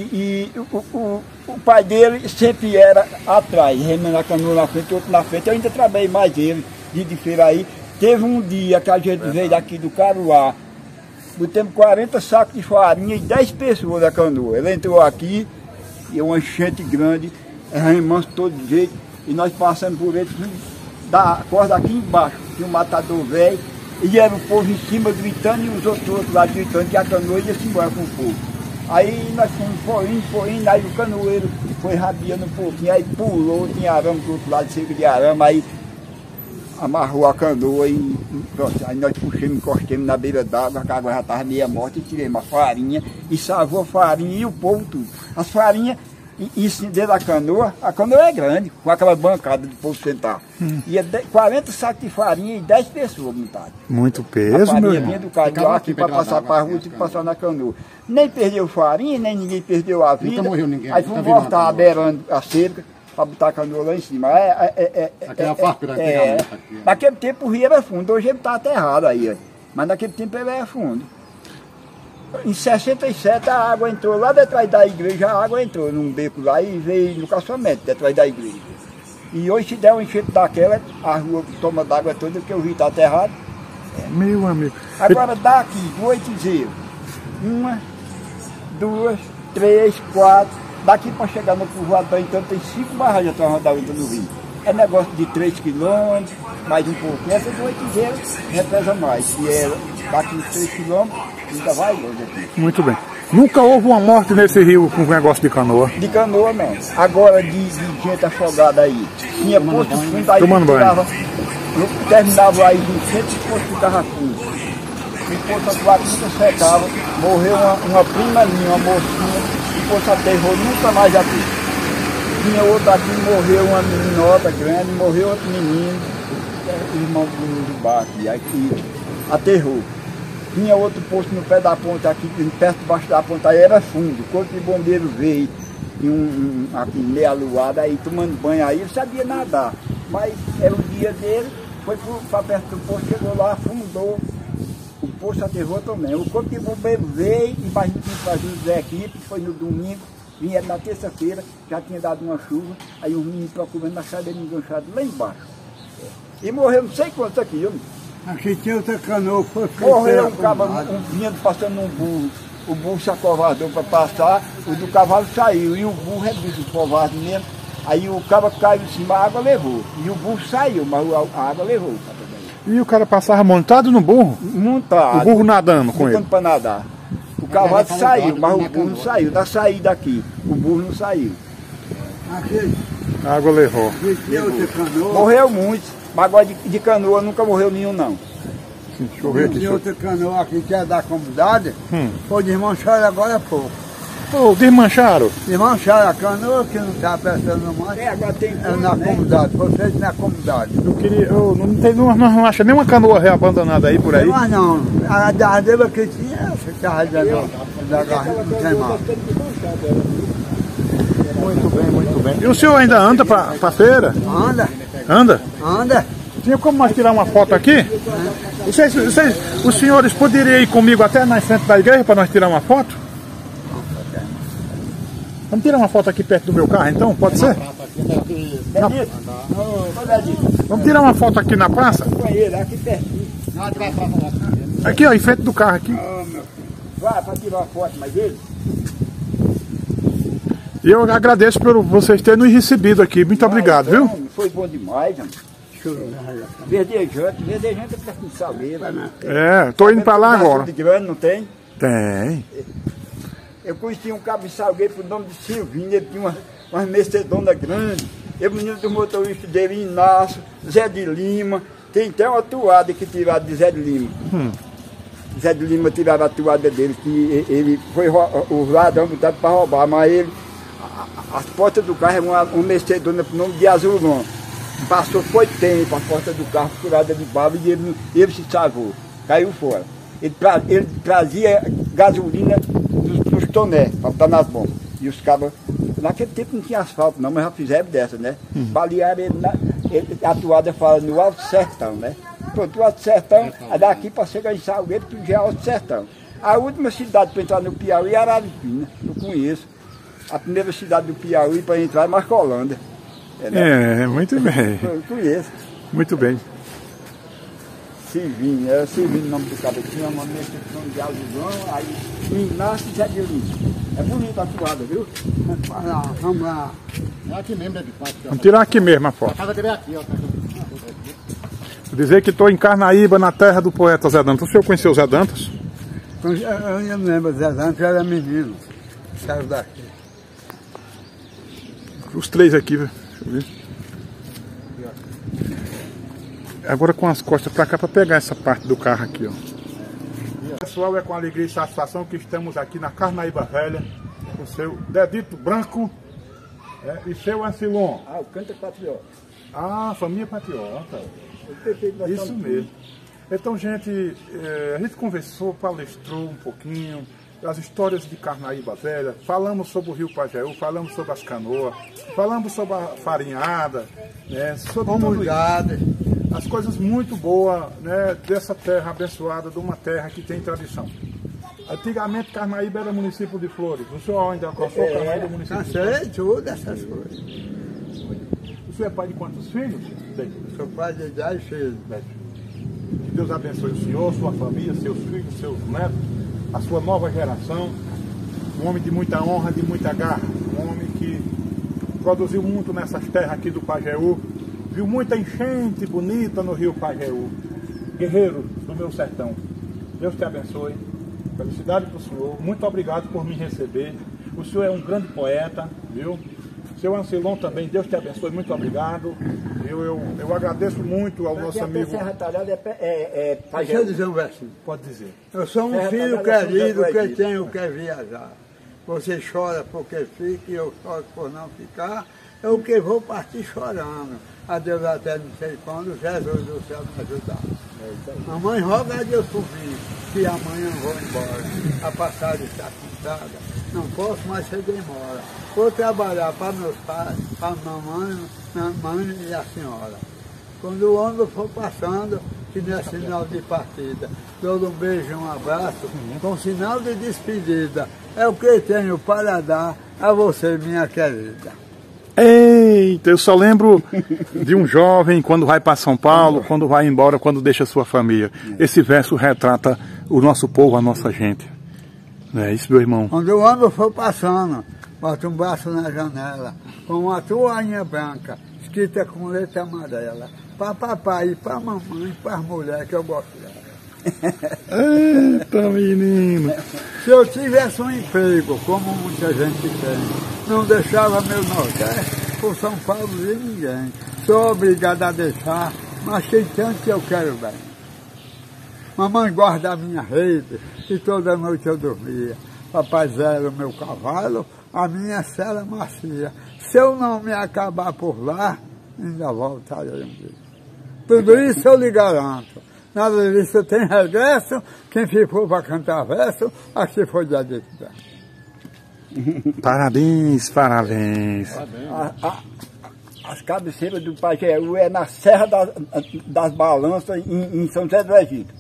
o pai dele sempre era atrás, remando a canoa na frente, o outro na frente. Eu ainda trabalhei mais ele. De feira aí, teve um dia que a gente veio daqui do Caruá, botamos 40 sacos de farinha e 10 pessoas da canoa. Ele entrou aqui, e uma enchente grande, remando todo jeito, e nós passamos por ele, da corda aqui embaixo, tinha um matador velho, e era o povo em cima gritando, e os outros lá gritando, que a canoa ia-se embora com o povo. Aí nós fomos indo, aí o canoeiro foi rabiando um pouquinho, aí pulou, tinha arame do outro lado, cerca de arame, aí amarrou a canoa e pronto. Aí nós puxamos, encostamos na beira d'água, a água já estava meia morta, e tiramos a farinha e salvou a farinha e o povo tudo. As farinhas, e dentro da canoa, a canoa é grande, com aquela bancada do povo sentar. Ia 40 sacos de farinha e 10 pessoas montadas.
Muito peso, meu irmão.
Vinha do carro aqui para passar para a rua e passar na canoa. Nem perdeu farinha, nem ninguém perdeu a vida.
Nunca morreu ninguém.
Aí fomos voltar beirando a cerca, para botar a canoa lá em cima.
Aqui é a farpa,
naquele tempo o rio era fundo, hoje ele está aterrado aí. Mas naquele tempo ele era fundo. Em 67 a água entrou lá detrás da igreja, a água entrou num beco lá e veio no calçamento detrás da igreja. E hoje se der um enchente daquela, a rua toma d'água toda porque o rio está aterrado.
Meu amigo.
Agora daqui, do oitizeiro, 1, 2, 3, 4. Daqui para chegar no povoador, então tem 5 barragens para rodar dentro do rio. É negócio de 3 quilômetros, mais um pouquinho. Essa do oitizeiro represa mais. E é daqui 3 quilômetros, ainda vai longe aqui.
Muito bem. Nunca houve uma morte nesse rio com negócio de canoa?
De canoa não. Agora de gente afogada aí. Tinha posto fundo aí.
Tomando banho.
Terminava aí de centro e posto ficava fundo. E posto lá nunca secava. Morreu uma prima minha, uma mocinha. Depois aterrou, nunca mais aqui. Tinha outro aqui, morreu uma meninota grande, morreu outro menino, irmão do bar aqui aterrou. Tinha outro posto no pé da ponta aqui, perto debaixo da ponta, aí era fundo. O corpo de bombeiro veio, aqui meia luada, aí tomando banho aí, ele sabia nadar. Mas era o dia dele, foi para perto do posto, chegou lá, afundou. posto aterrou também. O corpo de bombeiro veio, embaixo da equipe, foi no domingo, vinha na terça-feira, já tinha dado uma chuva, aí os meninos procurando a chave dele enganchado lá embaixo. E morreu não sei quantos aqui, viu?
Aqui tinha outra canoa, foi
morreu um cavalo, vinha passando um burro, o burro se acovardou para passar, o do cavalo saiu, e o burro é bicho covarde mesmo, aí o cavalo caiu em cima, a água levou, e o burro saiu, mas a água levou.
E o cara passava montado no burro?
Montado.
O burro nadando com ele?
Para nadar. O cavalo saiu, mas o burro não saiu, da saída aqui, o burro não saiu.
Aqui,
a água levou.
Morreu muitos, mas agora de canoa nunca morreu nenhum não.
Deixa eu ver aqui.
Tinha outra canoa aqui que é da comunidade, foi desmanchada agora há pouco.
Oh, desmancharam?
Desmancharam a canoa que não está prestando mais.
Agora tem
na comunidade, foi feito na comunidade.
Eu queria, não acha nenhuma canoa reabandonada aí por aí?
Mas não, a deva que tinha essa carga da garrafa, não tem mais.
Muito bem, muito bem. E o senhor ainda anda para feira?
Anda.
Anda?
Anda.
Tinha como nós tirar uma foto aqui? Os senhores poderiam ir comigo até na frente da igreja para nós tirar uma foto? Vamos tirar uma foto aqui perto do meu carro então? Pode ser? Vamos tirar uma foto aqui na praça?
Aqui pertinho.
Aqui ó, em frente do carro aqui.
Vai para tirar uma foto, mas ele...
E eu agradeço por vocês terem nos recebido aqui. Muito obrigado, viu?
Foi bom demais, verdejante é perto de Salgueiro.
É, tô indo para lá agora.
De grande, não tem?
Tem.
Eu conheci um cabo de Salgueiro por nome de Silvinho, ele tinha umas Mercedona grande. Eu, menino do motorista dele, Inácio, Zé de Lima. Tem até uma toada que tiraram de Zé de Lima. Zé de Lima tirava a toada dele, que ele foi os ladrões botados para roubar, mas ele, as portas do carro é uma Mercedona por nome de Azulão. Passou, foi tempo, a porta do carro furada de bala e ele se salvou, caiu fora. Ele trazia gasolina dos toné para botar nas bombas. E os cabos, naquele tempo não tinha asfalto não, mas já fizeram dessa, né? Balearam ele, a toada fala no Alto Sertão, né? Pronto, o Alto Sertão, daqui para chegar em Salgueiro, tudo já é Alto Sertão. A última cidade para entrar no Piauí é Araripina, eu conheço. A primeira cidade do Piauí para entrar é Marcolândia.
Muito bem.
Eu conheço.
Muito bem.
Silvinho, era Silvinho o nome do cabelo. Tinha uma Mercedona de Azulão, aí Inácio e Zé de Lima. É bonita a toada, viu?
Vamos lá.
É aqui mesmo,
vamos tirar aqui mesmo a foto.
A casa dele é aqui, ó.
Vou dizer que estou em Carnaíba, na terra do poeta Zé Dantas. O senhor conheceu o Zé Dantas?
Eu não lembro, Zé Dantas era menino. Saiu daqui.
Os três aqui, velho. Agora com as costas para cá para pegar essa parte do carro aqui, ó. Pessoal, é com alegria e satisfação que estamos aqui na Carnaíba Velha com o seu Dedito Branco e seu Ancilon.
O canto é patriota.
Família patriota. Isso mesmo. Então, gente, a gente conversou, palestrou um pouquinho as histórias de Carnaíba Velha, falamos sobre o Rio Pajeú, falamos sobre as canoas, falamos sobre a farinhada, né, sobre as coisas muito boas, né, dessa terra abençoada, de uma terra que tem tradição. Antigamente Carnaíba era município de Flores. O senhor ainda alcançou Carnaíba município de Flores?
Tudo essas coisas.
O senhor é pai de quantos filhos?
Sou pai de 10 filhos.
Que Deus abençoe o senhor, sua família, seus filhos, seus netos, a sua nova geração, um homem de muita honra, de muita garra, um homem que produziu muito nessas terras aqui do Pajeú, viu muita enchente bonita no rio Pajeú, guerreiro do meu sertão. Deus te abençoe, felicidade para o senhor, muito obrigado por me receber, o senhor é um grande poeta, viu? Seu Ancilon também, Deus te abençoe, muito obrigado. Eu agradeço muito ao nosso amigo.
Serra Talhada
Deixa eu dizer um versinho.
Pode dizer.
Eu sou um filho querido que tenho que viajar. Você chora porque fica e eu choro por não ficar. Eu que vou partir chorando. A Deus até não sei quando, Jesus do céu me ajudar. Mamãe roga a Deus por mim, que amanhã eu vou embora. A passagem está pintada, não posso mais ser demora. Vou trabalhar para meus pais, para minha mãe e a senhora. Quando o ônibus for passando, que não é sinal de partida. Dou um beijo, um abraço, com sinal de despedida. É o que tenho para dar a você, minha querida.
Eita, eu só lembro de um jovem quando vai para São Paulo, quando vai embora, quando deixa sua família. Esse verso retrata o nosso povo, a nossa gente. Não é isso, meu irmão?
Quando o ano for passando, bota um braço na janela, com uma toalhinha branca, escrita com letra amarela, para papai e para mamãe, para as mulheres que eu gosto dela.
Eita, menino!
Se eu tivesse um emprego, como muita gente tem, não deixava meu Nordeste por São Paulo de ninguém. Sou obrigado a deixar, mas tem tanto que eu quero bem. Mamãe guarda a minha rede e toda noite eu dormia. Papai zero o meu cavalo, a minha cela macia. Se eu não me acabar por lá, ainda voltarei um dia. Tudo isso eu lhe garanto. Nada disso tem regresso, quem ficou para cantar verso, aqui foi de adicta.
Parabéns, parabéns.
As cabeceiras do Pajeú é na Serra das Balanças, em São José do Egito.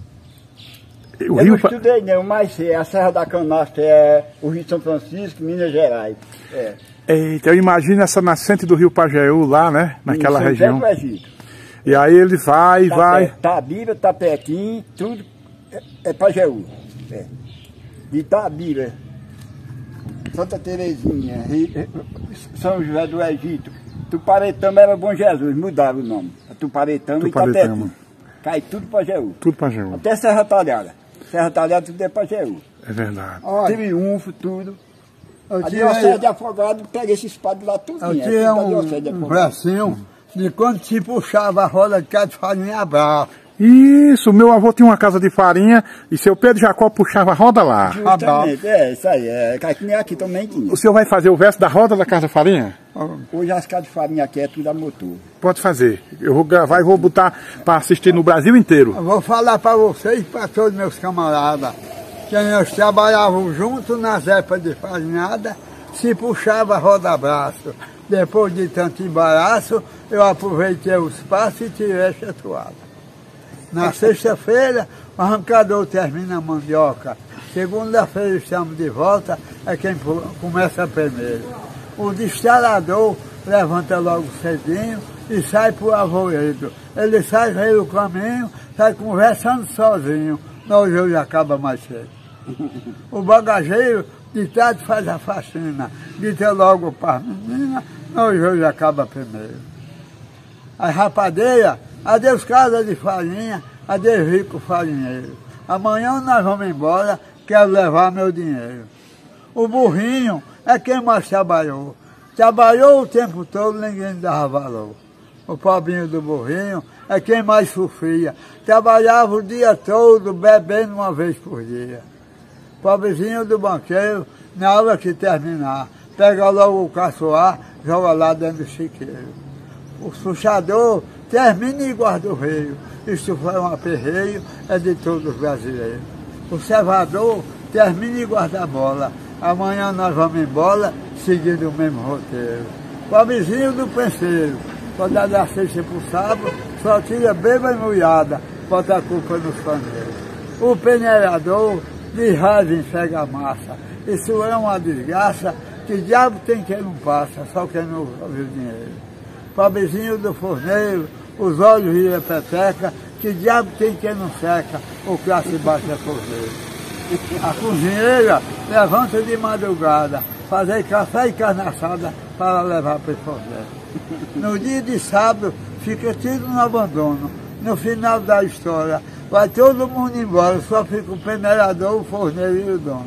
Eu não estudei não, mas é a Serra da Canastra, é o Rio São Francisco, Minas Gerais. É.
Eita, eu imagino essa nascente do Rio Pajeú lá, né? Naquela região.
São José do Egito.
E aí ele vai,
Itabira, Tapetim, tudo é Pajeú. É. De Itabira, Santa Terezinha, São José do Egito, Tuparetama era Bom Jesus, mudaram o nome. Tuparetama e Tapetim. Cai tudo Pajeú.
Tudo Pajeú.
Até Serra Talhada. Serra Talhada tudo é Pajeú.
É verdade.
Triunfo, tudo. A diocese de Afogado pega esse espado lá tudo.
Eu tinha um bracinho de quando se puxava a roda de casa de farinha abaixo.
Isso, meu avô tinha uma casa de farinha e seu Pedro Jacó puxava a roda lá.
Justamente, isso aí, que nem aqui também tinha.
O senhor vai fazer o verso da roda da casa de farinha?
Hoje as casas de farinha aqui é tudo a motor.
Pode fazer, eu vou gravar e vou botar para assistir no Brasil inteiro.
Eu vou falar para vocês e para todos meus camaradas, que nós trabalhávamos juntos nas épocas de farinhada, se puxava a roda braço. Depois de tanto embaraço, eu aproveitei o espaço e tirei essa toalha. Na sexta-feira, o arrancador termina a mandioca. Segunda-feira estamos de volta, é quem começa primeiro. O destalador levanta logo cedinho e sai para o arvoredo. Ele sai pelo caminho, sai conversando sozinho. Hoje ele acaba mais cedo. O bagageiro de tarde faz a faxina, grita logo para as meninas, hoje acaba primeiro. A rapadeira, adeus casa de farinha, adeus rico farinheiro. Amanhã nós vamos embora, quero levar meu dinheiro. O burrinho é quem mais trabalhou. Trabalhou o tempo todo, ninguém dava valor. O pobrinho do burrinho é quem mais sofria. Trabalhava o dia todo, bebendo uma vez por dia. Pobrezinho do banqueiro, na hora que terminar, pega logo o caçoar, joga lá dentro do chiqueiro. O suchador termina e guarda o reio. Isto foi um aperreio, é de todos os brasileiros. O cevador termina e guarda a bola. Amanhã nós vamos embora, seguindo o mesmo roteiro. Pobrezinho do penseiro, quando dá da sexta pro sábado, só tira beba e molhada, bota a culpa nos paneiros. O peneirador de raiva enxerga a massa. Isso é uma desgraça, que diabo tem quem não passa, só quem não ouve o dinheiro. Pobrezinho do forneiro, os olhos viram peteca, que diabo tem quem não seca, o classe baixa é forneiro. A cozinheira levanta de madrugada, fazer café e carne assada para levar para o forneiro. No dia de sábado, fica tudo no abandono. No final da história, vai todo mundo embora, só fica o peneirador, o forneiro e o dono.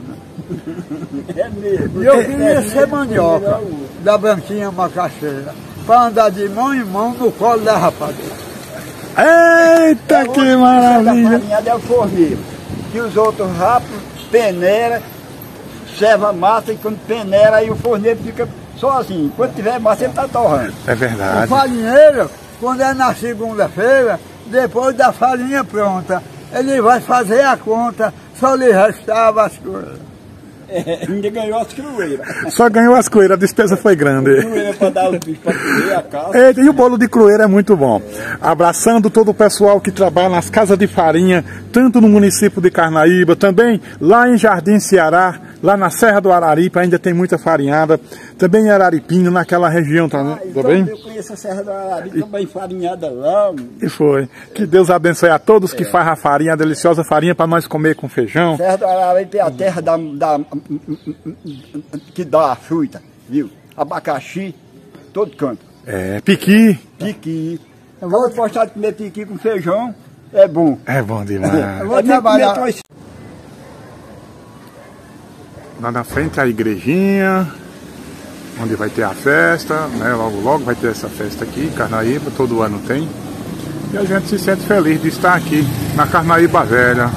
É mesmo.
E eu queria ser mandioca, da branquinha macaxeira, para andar de mão em mão no colo da rapadeira.
Eita, que maravilha!
A é o forneiro, que os outros rapam, peneira, serva massa, e quando peneira, aí o forneiro fica sozinho. Quando tiver massa, ele está torrando.
É verdade.
O farinheiro, quando é na segunda-feira, depois da farinha pronta, ele vai fazer a conta, só lhe restava as coisas.
Ainda ganhou as crueiras.
Só ganhou as crueiras, a despesa foi grande.
Crueira para dar os bichos para comer a casa.
E o bolo de crueira é muito bom. Abraçando todo o pessoal que trabalha nas casas de farinha, tanto no município de Carnaíba, também lá em Jardim Ceará, lá na Serra do Araripe, ainda tem muita farinhada. Também em Araripinho, naquela região também.
Eu conheço a Serra do Araripe, também farinhada lá.
E foi. Que Deus abençoe a todos que fazem a farinha, a deliciosa farinha para nós comer com feijão.
Serra do Araripe é a terra que dá a fruta, viu? Abacaxi, todo canto.
É, piqui.
Piqui. Eu vou gostar de comer piqui com feijão, é bom.
É bom demais.
Eu vou trabalhar.
Lá na frente a igrejinha, onde vai ter a festa, né? Logo logo vai ter essa festa aqui em Carnaíba, todo ano tem. E a gente se sente feliz de estar aqui na Carnaíba Velha.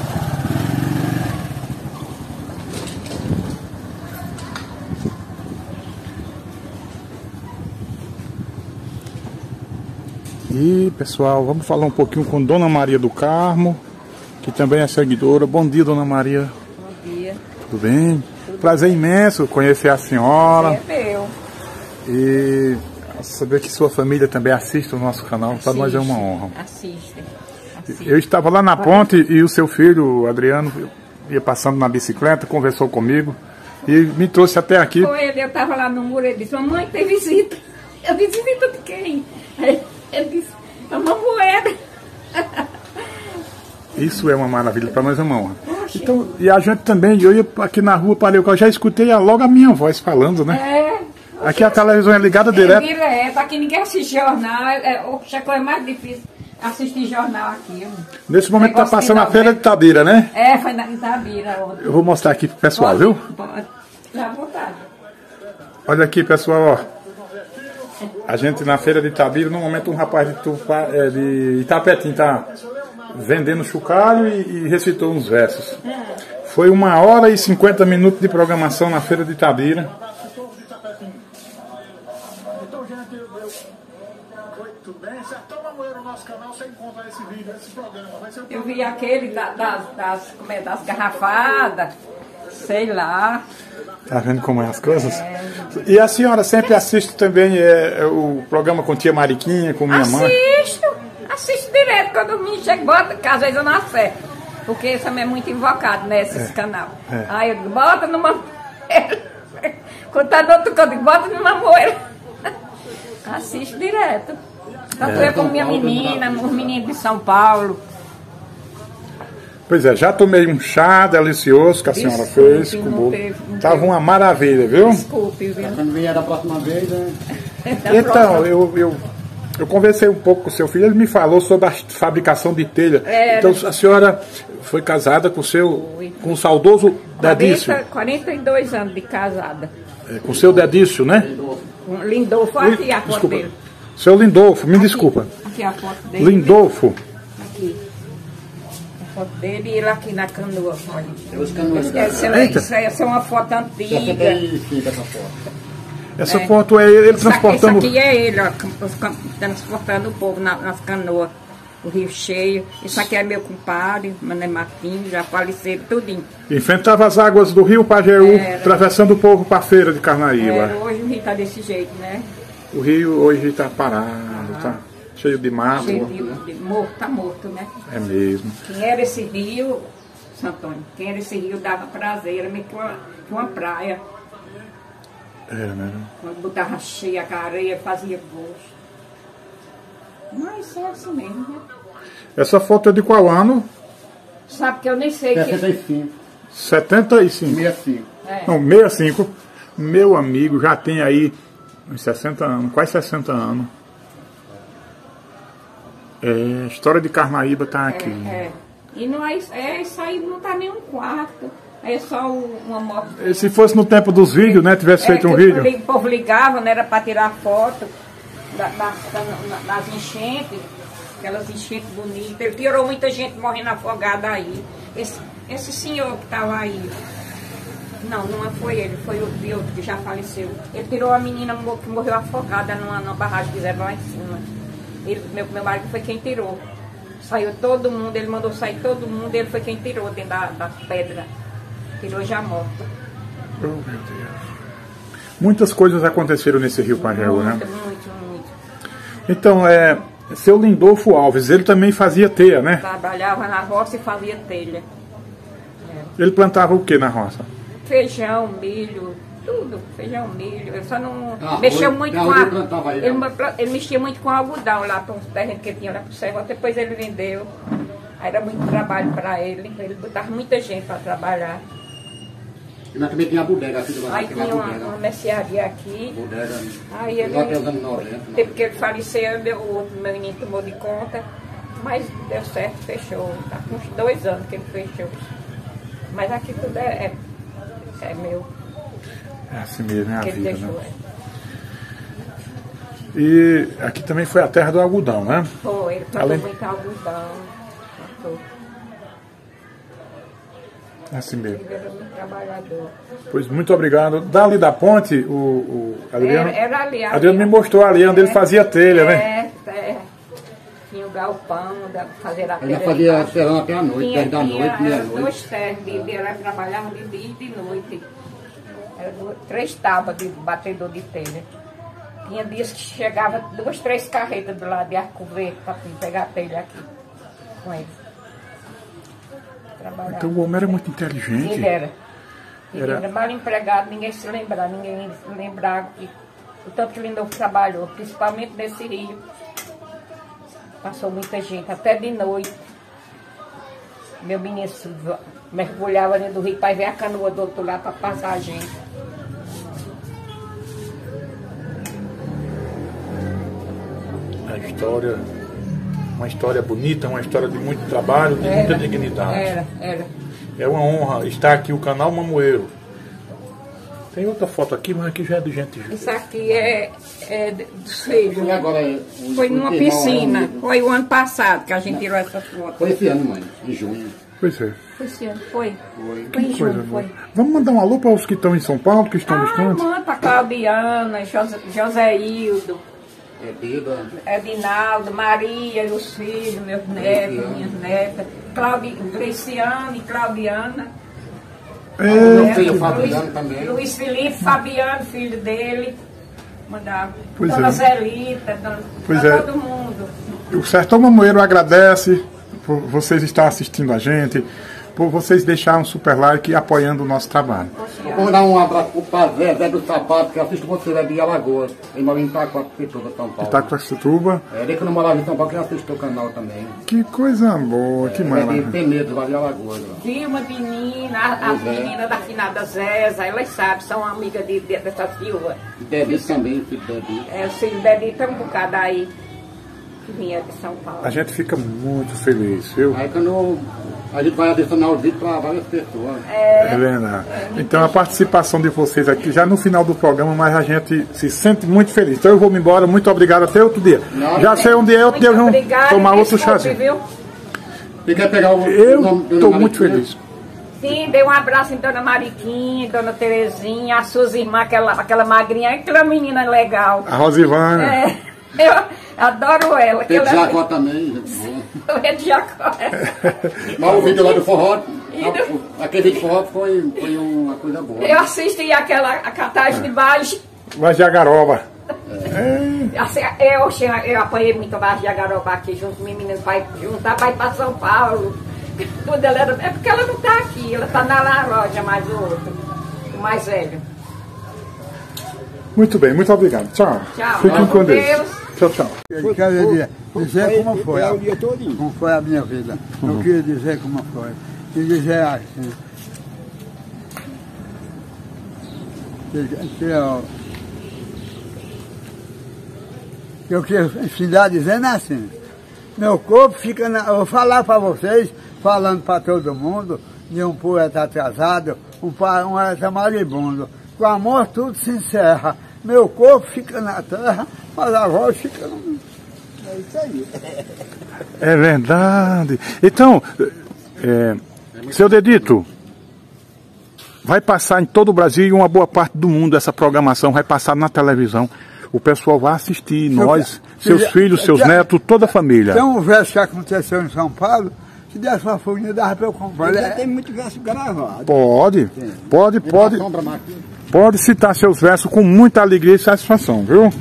E pessoal, vamos falar um pouquinho com Dona Maria do Carmo, que também é seguidora. Bom dia, Dona Maria.
Bom dia.
Tudo bem? Prazer imenso conhecer a senhora.
É meu.
E saber que sua família também assiste o nosso canal, para nós é uma honra.
Assistem.
Eu estava lá na ponte e o seu filho, o Adriano, ia passando na bicicleta, conversou comigo e me trouxe até aqui.
Foi ele, eu estava lá no muro, ele disse, mamãe, tem visita. Eu disse, visita de quem? Aí ele disse, a moeda.
Isso é uma maravilha, para nós é uma honra. Então, e a gente também, eu ia aqui na rua, parei o carro, já escutei logo a minha voz falando, né? Aqui a televisão é ligada direto.
Direto, aqui ninguém assiste jornal, a coisa mais difícil assistir jornal aqui.
Nesse momento está passando a feira de Itabira, né?
Foi na Itabira ontem.
Eu vou mostrar aqui pro pessoal, viu?
Pode, dá vontade.
Olha aqui, pessoal, ó. A gente na feira de Itabira, no momento um rapaz de Itapetim tá vendendo chocalho e recitou uns versos. Foi 1h50 de programação na feira de Itabira.
Então, gente, tudo bem? Sertão Mamoeiro no nosso canal, você encontra esse vídeo, esse programa. Vai ser
Eu vi aquele das garrafadas, sei lá.
Tá vendo como é as coisas? E a senhora sempre assiste também o programa com tia Mariquinha, com minha mãe?
Assisto direto quando o menino chega, bota, que às vezes eu não acerto. Porque esse também é muito invocado nesses canal. Aí eu digo, bota numa moeira. Quando tá no outro canto, eu digo, bota numa moeira. Assisto direto. Tanto eu como minha menina, os meninos de São Paulo.
Pois é, já tomei um chá delicioso que a senhora fez com o bolo. Tava uma maravilha, viu?
Desculpe, viu?
Quando vier da próxima vez, né?
Então, eu conversei um pouco com o seu filho, ele me falou sobre a fabricação de telha. Então a senhora foi casada com o saudoso Dedício.
42 anos de casada.
Com o seu Dedício, né?
Lindolfo, aqui a foto dele.
Seu Lindolfo, me desculpa.
Aqui a foto dele.
Lindolfo.
Aqui. A foto dele e ele aqui na canoa. Essa é uma foto antiga.
Essa foto é ele transportando...
Isso aqui é ele, ó, transportando o povo nas canoas, o rio cheio. Isso aqui é meu compadre, Mané Martins, já faleceram tudinho.
Enfrentava as águas do rio Pajeú, atravessando o povo para a feira de Carnaíba.
Hoje o rio está desse jeito, né?
O rio hoje está parado, tá cheio de mato.
Cheio de morto, tá morto, né?
É mesmo.
Quem era esse rio, Santônio, quem era esse rio dava prazer, era meio que uma praia.
Né?
Quando botava cheia a areia, fazia gosto. Mas é assim mesmo, né?
Essa foto é de qual ano?
Sabe que eu nem sei.
75.
75?
65.
Não, 65. Meu amigo, já tem aí uns 60 anos, quase 60 anos. A história de Carnaíba tá aqui.
E não isso aí não tá nem um quarto. É só uma moto.
Se fosse no tempo dos vídeos, né? Tivesse feito um vídeo.
O povo ligava, né? Era para tirar foto das enchentes, aquelas enchentes bonitas. Ele tirou muita gente morrendo afogada aí. Esse senhor que estava aí, não foi ele, foi outro que já faleceu. Ele tirou a menina que morreu afogada numa barragem que fizeram lá em cima. Meu marido foi quem tirou. Saiu todo mundo, ele mandou sair todo mundo, ele foi quem tirou dentro das pedras. Tirou já morto.
Oh, meu Deus. Muitas coisas aconteceram nesse rio Pajeú, né?
Muito.
Então, seu Lindolfo Alves, ele também fazia teia, né?
Trabalhava na roça e fazia telha.
Ele plantava o que na roça?
Feijão, milho, tudo. Feijão, milho. Eu só não mexia muito com ele mexia muito com algodão lá para uns terrenos que ele tinha lá pro Serra. Depois ele vendeu. Aí era muito trabalho para ele. Ele botava muita gente para trabalhar.
E nós também tinha a bodega aqui do lado.
Aí tinha uma mercearia aqui.
Bodega.
Aí ele, depois que ele faleceu, o meu menino tomou de conta. Mas deu certo, fechou. Tá com uns 2 anos que ele fechou. Mas aqui tudo é meu.
É assim mesmo, é a
Que ele
vida,
deixou,
né? E aqui também foi a terra do algodão, né?
Foi, ele plantou muito algodão.
É assim mesmo.
Ele era muito trabalhador.
Pois muito obrigado. Dali da ponte, o Adriano,
Era ali.
Adriano me mostrou ali onde ele fazia telha, né?
Tinha o galpão, fazer a telha.
Ele fazia serão até a noite, 10 da noite, meia-noite.
2 ternos, ele trabalhava de dia e de noite. Era 3 tábuas de batedor de telha. Tinha dias que chegava 2, 3 carretas do lado de Arco Verde para pegar a telha aqui com ele. Trabalhava.
Então o homem era muito inteligente.
Ele era mal empregado, ninguém se lembrava que o tanto que o Lindolfo trabalhou, principalmente nesse rio. Passou muita gente, até de noite. Meu menino mergulhava dentro do rio para ver a canoa do outro lado para passar a gente.
A história, uma história bonita, uma história de muito trabalho, de muita dignidade.
Era.
É uma honra estar aqui o canal Mamoeiro. Tem outra foto aqui, mas aqui já é do gente.
Isso aqui é dos filhos. Foi numa
irmão,
piscina. Foi o ano passado que a gente tirou essa foto.
Foi esse ano, mãe, em junho.
Pois é.
Foi esse ano, foi.
Que
em
coisa
junho,
boa.
foi.
Vamos mandar um alô para os que estão em São Paulo, que estão distantes?
Manda pra Claudiana, José Hildo, Edinaldo, Maria e os filhos, meus netos, minhas netas, Graciane e Claudiana. Luiz Felipe, Fabiano, filho dele. Mandava. Dona Zelita, todo mundo.
O Sertão Mamoeiro agradece por vocês estarem assistindo a gente, por vocês deixarem um super like e apoiando o nosso trabalho.
Vou dar um abraço para o Zé do Sapato, que assiste você de Alagoas. Ele mora em Itaquaquecetuba, São Paulo.
Itaquaquecetuba.
Ele que não morava em São Paulo, que assiste o canal também.
Que coisa boa, que maravilha.
Tem medo lá de Alagoas.
Vi uma menina, as meninas da finada Zéza, elas sabem, são amigas dessa Silva.
Dedito também, filho Dedito.
O filho Dedito é um bocado aí, que vinha de São Paulo.
A gente fica muito feliz, viu?
Aí quando a gente vai adicionar o vídeo para várias pessoas.
É verdade. Então a participação de vocês aqui, já no final do programa, mas a gente se sente muito feliz. Então eu vou me embora, muito obrigado, até outro dia. Já sei onde é, outro dia vamos tomar outro chazinho.
Você quer pegar o
Eu estou muito feliz.
Sim, dei um abraço em Dona Mariquinha, Dona Terezinha, as suas irmãs, aquela magrinha, aquela menina legal.
A Rosivânia.
Eu adoro ela.
Tem de Jacó também.
É de Jacó.
Mas o vídeo lá do forró, aquele vídeo do forró foi uma coisa boa.
Eu assisti a catagem de baixo.
Mas de Agaroba.
Eu apanhei muito mais de Agaroba aqui junto, meninas vai juntar, vai para São Paulo. Tudo é porque ela não está aqui, ela está na loja, mais o outro, o mais velho.
Muito bem, muito obrigado. Tchau.
Tchau.
Fiquem com Deus. Tchau, tchau.
Eu quero dizer como foi, como foi a minha vida. Eu queria dizer como foi. E dizer assim. Eu queria ensinar dizendo assim. Meu corpo fica eu vou falar para vocês, falando para todo mundo, de um poeta atrasado, um poeta maribundo. Com amor tudo se encerra. Meu corpo fica na terra, mas a voz fica no... É isso aí.
É verdade. Então, seu Dedito, vai passar em todo o Brasil e uma boa parte do mundo essa programação, vai passar na televisão. O pessoal vai assistir, nós, seus filhos, seus netos, toda a família.
Tem um verso que aconteceu em São Paulo, Se desse uma folhinha, dava para eu comprar.
Já tem muito verso gravado.
Pode,
Sim.
pode citar seus versos com muita alegria e satisfação, viu?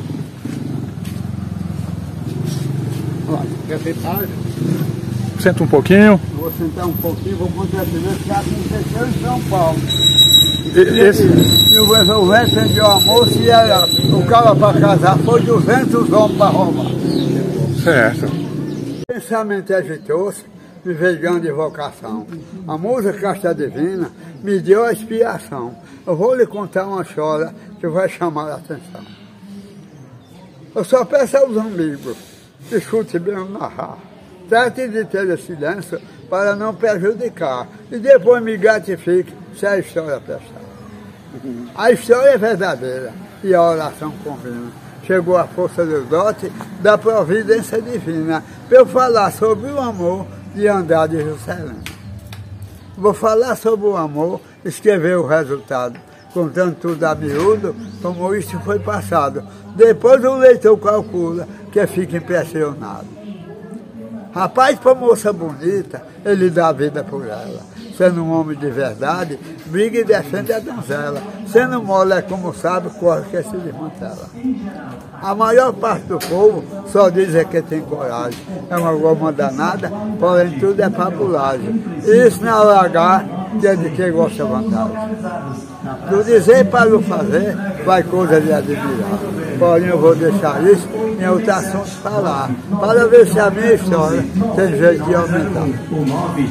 Quer sentar?
Senta um pouquinho.
Vou sentar um pouquinho, vou contar primeiro que já aconteceu em São Paulo.
Esse...
E o velho prendeu a moça e era, o cara para casar foi 200 homens para roubar.
Certo.
O pensamento agitou-se, me veio grande vocação. A música Casta Divina me deu a expiação. Eu vou lhe contar uma história que vai chamar a atenção. Eu só peço aos amigos, escute bem eu narrar. Trate de ter silêncio para não prejudicar. E depois me gratifique se a história prestar. A história é verdadeira e a oração combina. Chegou a força do dote da providência divina para eu falar sobre o amor de Andrade Juscelino. Vou falar sobre o amor, escrever o resultado, contando tudo a miúdo, como isso foi passado. Depois o leitor calcula que fica impressionado. Rapaz, para moça bonita, ele dá a vida por ela. Sendo um homem de verdade, briga e defende a donzela. Sendo mole, é como sabe, corre que se desmantela. A maior parte do povo só diz é que tem coragem. É uma goma danada, porém tudo é fabulagem. Isso não é largar, que é de quem gosta de vantagem. Do dizer para o fazer, vai coisa de admirar. Porém eu vou deixar isso em outro assunto falar, para ver se a minha história tem jeito de aumentar.
O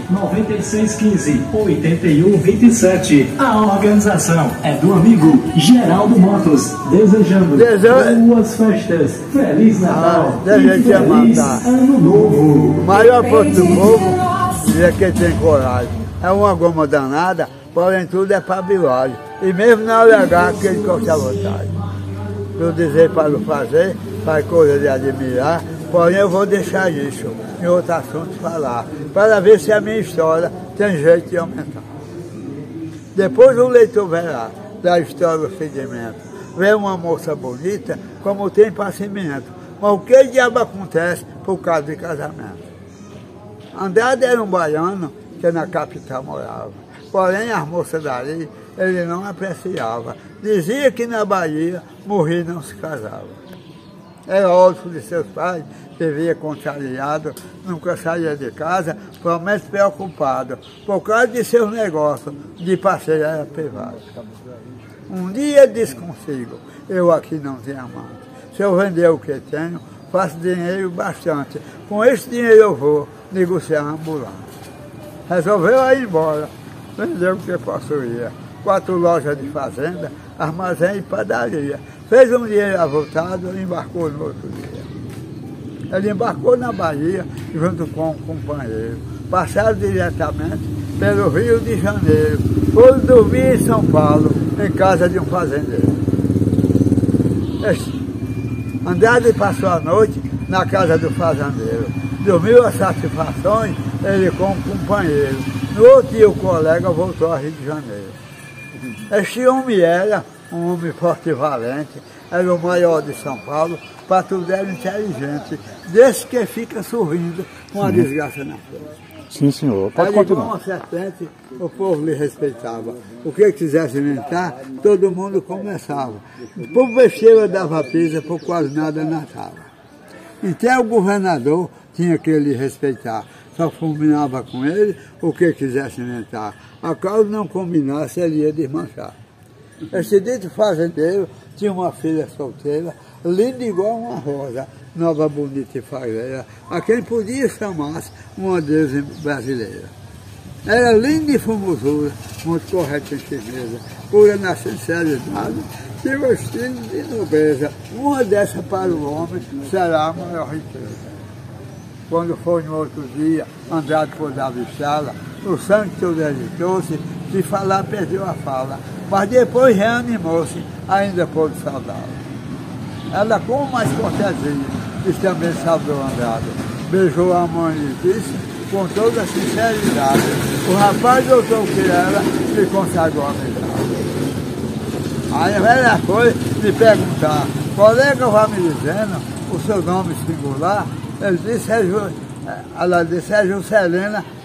99615-8127. A organização é do amigo Geraldo Motos, desejando boas festas, Feliz Natal e Feliz Ano Novo.
O maior ponto do povo é quem tem coragem. É uma goma danada, porém tudo é fabulagem. E mesmo não alegar que ele gosta à vontade. Do dizer para o fazer, faz coisa de admirar, porém eu vou deixar isso em outro assunto falar, para ver se a minha história tem jeito de aumentar. Depois o leitor verá da história do sedimento. Vê uma moça bonita, como tem passamento. Mas o que diabo acontece por causa de casamento? Andrade era um baiano que na capital morava. Porém, as moças dali, ele não apreciava. Dizia que na Bahia, morrer não se casava. Era órfão de seus pais, vivia contrariado, nunca saía de casa, promete preocupado, por causa de seus negócios, de parceiro era privado. Um dia disse consigo, eu aqui não tenho amante. Se eu vender o que tenho, faço dinheiro bastante. Com esse dinheiro eu vou negociar ambulante. Resolveu ir embora, vendeu o que possuía. 4 lojas de fazenda, armazém e padaria. Fez um dinheiro avultado e embarcou no outro dia. Ele embarcou na Bahia junto com um companheiro. Passaram diretamente pelo Rio de Janeiro. Foram dormir em São Paulo, em casa de um fazendeiro. Andrade passou a noite na casa do fazendeiro. Dormiu as satisfações, ele com um companheiro. No outro dia o colega voltou ao Rio de Janeiro. Este homem era um homem forte e valente, era o maior de São Paulo, para tudo era inteligente, desse que fica sorrindo com a desgraça na frente.
Sim, senhor. Pode continuar.
Como uma serpente, o povo lhe respeitava. O que quisesse inventar, todo mundo começava. Por besteira dava pisa, por quase nada natava. Então o governador tinha que lhe respeitar. Só combinava com ele o que quisesse inventar. A causa não combinasse, ele ia desmanchar. Esse dito fazendeiro tinha uma filha solteira, linda igual uma rosa, nova, bonita e fagueira, a quem podia chamar-se uma deusa brasileira. Era linda e formosura, muito correta em firmeza, pura na sinceridade, tinha o estilo de nobreza. Uma dessas para o homem será a maior riqueza. Quando foi no outro dia, Andrade pôde avistá-la, o sangue todo agitou-se, de falar perdeu a fala, mas depois reanimou-se, ainda pôde saudá-la. Ela, com mais cortesia, disse também saudou Andrade, beijou a mão e disse, com toda a sinceridade, o rapaz doutor que era me consagrou a amizade. Aí a velha foi me perguntar, colega vai me dizendo o seu nome singular? Ele disse, ela disse, é Juscelina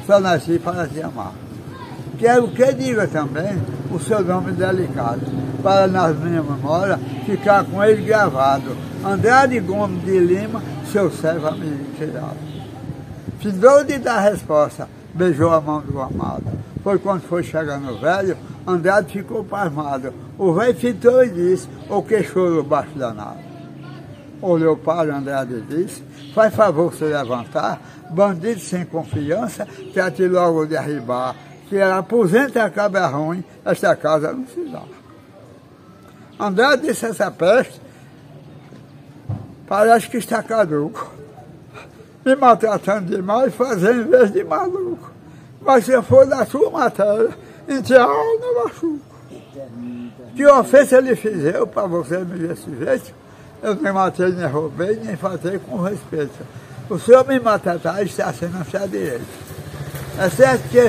só nasci para te amar. Quero que diga também o seu nome delicado, para nas minhas memórias ficar com ele gravado. Andrade Gomes de Lima, seu servo amigo criado. Findou de dar resposta, beijou a mão do amado. Foi quando foi chegando o velho, Andrade ficou pasmado. O velho fitou e disse, o que choro baixo danado. Olhou para Andrade e disse, faz favor se levantar, bandido sem confiança, trate logo de arribar, que ela aposenta a cabra ruim, esta casa não se dá. Andrade disse essa peste, parece que está caduco, me maltratando demais, fazendo em vez de maluco. Mas se eu for da sua matéria, enterrar não machuco. Que ofensa lhe fiz eu para você me desse jeito? Eu nem matei, nem roubei, nem faltei com respeito. O senhor me maltratar está sendo achado direito. É certo que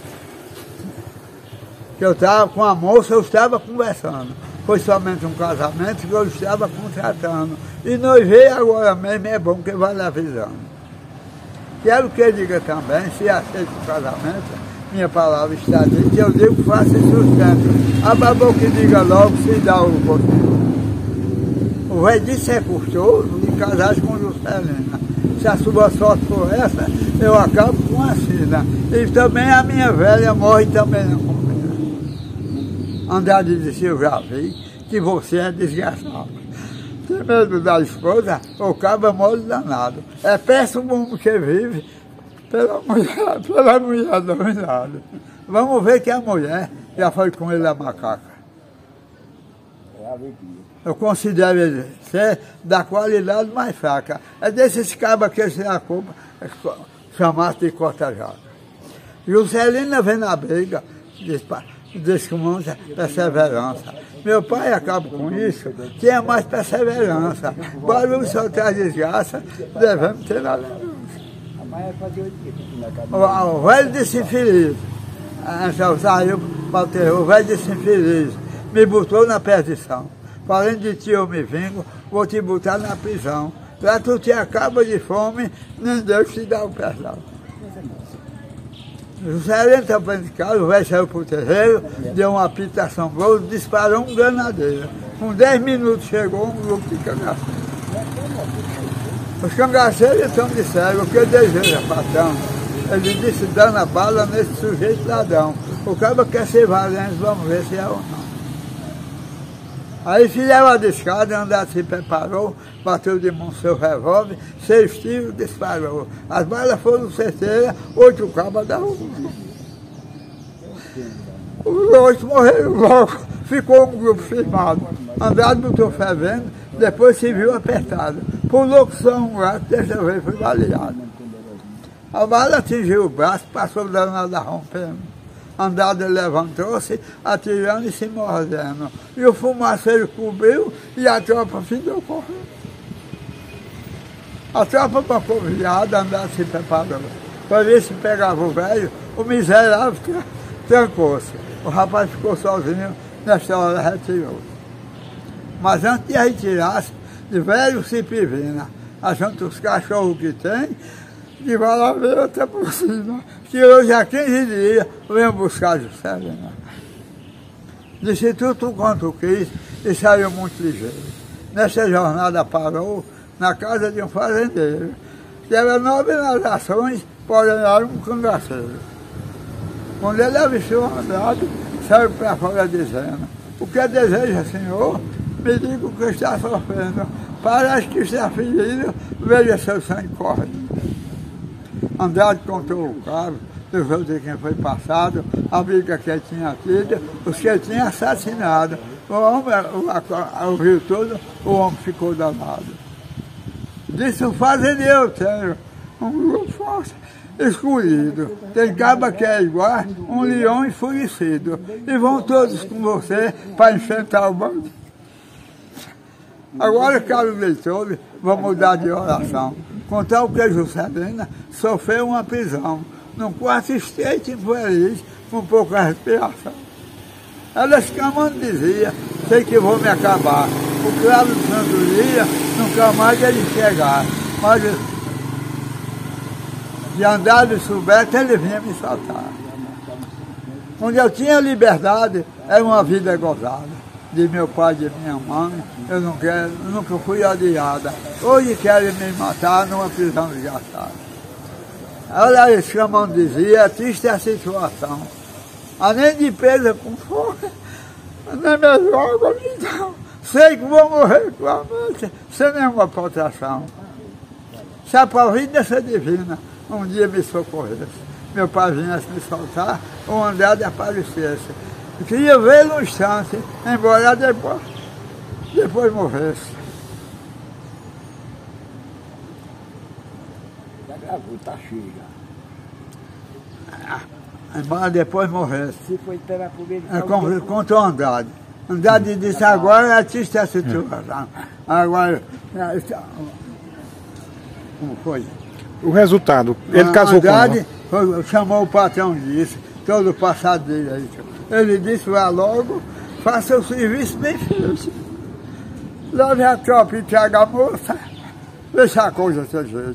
eu estava com a moça, eu estava conversando. Foi somente um casamento que eu estava contratando. E noivei agora mesmo, é bom que vale avisando. Quero que ele diga também, se aceita o casamento, minha palavra está dita, eu digo que faça sustento. Abra a boca e diga logo se dá o gosto. O velho disse é custoso de casar com Juscelina. Se a sua sorte for essa, eu acabo com a sina. E também a minha velha morre também não combina. Andrade disse, eu já vi que você é desgraçado. Tem medo da esposa, o cabo é mole danado. É péssimo que vive pela mulher dominada. Vamos ver que a mulher já foi com ele a macaca. Eu considero ele ser da qualidade mais fraca. É desses cabos que se a culpa chamasse de corta-jaca. Juscelina vem na briga, diz que mostra perseverança. Meu pai acaba com isso, tinha mais perseverança. Barulho só traz desgraça, devemos ter na lembrança. O velho disse infeliz, saiu para o terror, o velho disse infeliz, me botou na perdição. Falando de ti eu me vingo, vou te botar na prisão. Lá tu te acaba de fome, nem Deus te dá o perdão. Juscelino estava de casa, o velho saiu para o terreiro, deu uma apito assombroso, disparou um granadeiro. Com 10 minutos chegou um grupo de cangaceiros. Os cangaceiros estão de cego, o que deseja, patrão? Ele disse, dando a bala nesse sujeito ladrão. O cara quer ser valente, vamos ver se é ou não. Aí fizeram a descarga, Andrade se preparou, bateu de mão seu revólver, 6 tiros, disparou. As balas foram certeiras, 8 cabas da rua. Os 8 morreram logo, ficou um grupo firmado. Andrade botou fervendo, depois se viu apertado. Pulou com São Gato, dessa vez foi baleado. A bala atingiu o braço, passou danada rompendo. Andrade levantou-se, atirando e se mordendo. E o fumaceiro cobriu e a tropa ficou correndo. A tropa pacovilhada, Andrade se preparou. Para ver se pegava o velho, o miserável trancou-se. O rapaz ficou sozinho, nesta hora retirou. Mas antes de retirar-se, de velho se previna. Ajunta os cachorros que tem, e vai lá ver outra por cima. Que hoje há 15 dias venho buscar Juscelina. Disse tudo quanto quis e saiu muito ligeiro. Nessa jornada parou na casa de um fazendeiro, que era nobre nas ações, porém era um cangaceiro. Quando ele avistou Andrade, saiu para fora dizendo, o que deseja, senhor? Me diga o que está sofrendo. Parece que está ferido, veja seu sangue correndo. Andrade contou o caso, deixou de quem foi passado, a briga que ele tinha tido, os que ele tinha assassinado. O homem ouviu tudo, o homem ficou danado. Disse o fazendeiro, eu tenho um grupo forte escolhido. Tem caba que é igual um leão enfurecido. E vão todos com você para enfrentar o bandido. Agora, caro leitor, vou mudar de oração. Contar o que Juscelina sofreu uma prisão, num quarto estreito e infeliz, com pouca respiração. Ela exclamando dizia, sei que vou me acabar. O claro do santo dia nunca mais ele chegar. Mas de andar de subeto, ele vinha me soltar. Onde eu tinha liberdade, era uma vida gozada. De meu pai e de minha mãe, eu nunca fui odiada. Hoje querem me matar numa prisão desgastada. Olha, eles chamam, dizia, é triste a situação. Além de presa com fome, nem mesmo água me dão. Sei que vou morrer com a noite, sem nenhuma proteção. Se a providência divina um dia me socorresse, meu pai viesse me soltar, o Andrade aparecesse. Eu queria vê-lo no instante, embora depois morresse.
Já gravou, tá cheio já.
Embora depois morresse.
Se foi esperar por ele.
Contra o Andrade. Andrade disse, agora artista é a situação. Agora, como foi?
O resultado, ele casou
Andrade com ela. Chamou o patrão disso, todo o passado dele aí. Ele disse, vá logo, faça o serviço bem feito. Leve a tropa e traga a moça, deixa a coisa ter jeito.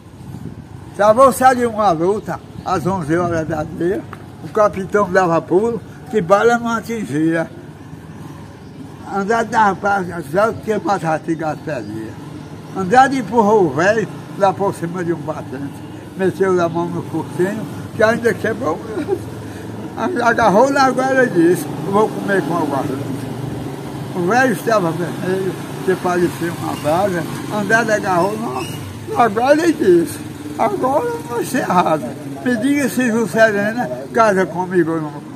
Se a moça sair uma luta, às 11 horas da dia, o capitão dava pulo, que bala não atingia. Andrade dava para que matasse de gato perdia. Andrade empurrou o velho lá por cima de um batente, meteu a mão no focinho, que ainda quebrou o braço. Agarrou na goela e disse, vou comer com a guarda. O velho estava vermelho, que parecia uma brasa. Andrade agarrou na goela e disse, agora vai ser errado. Me diga se Juscelina casa comigo ou não.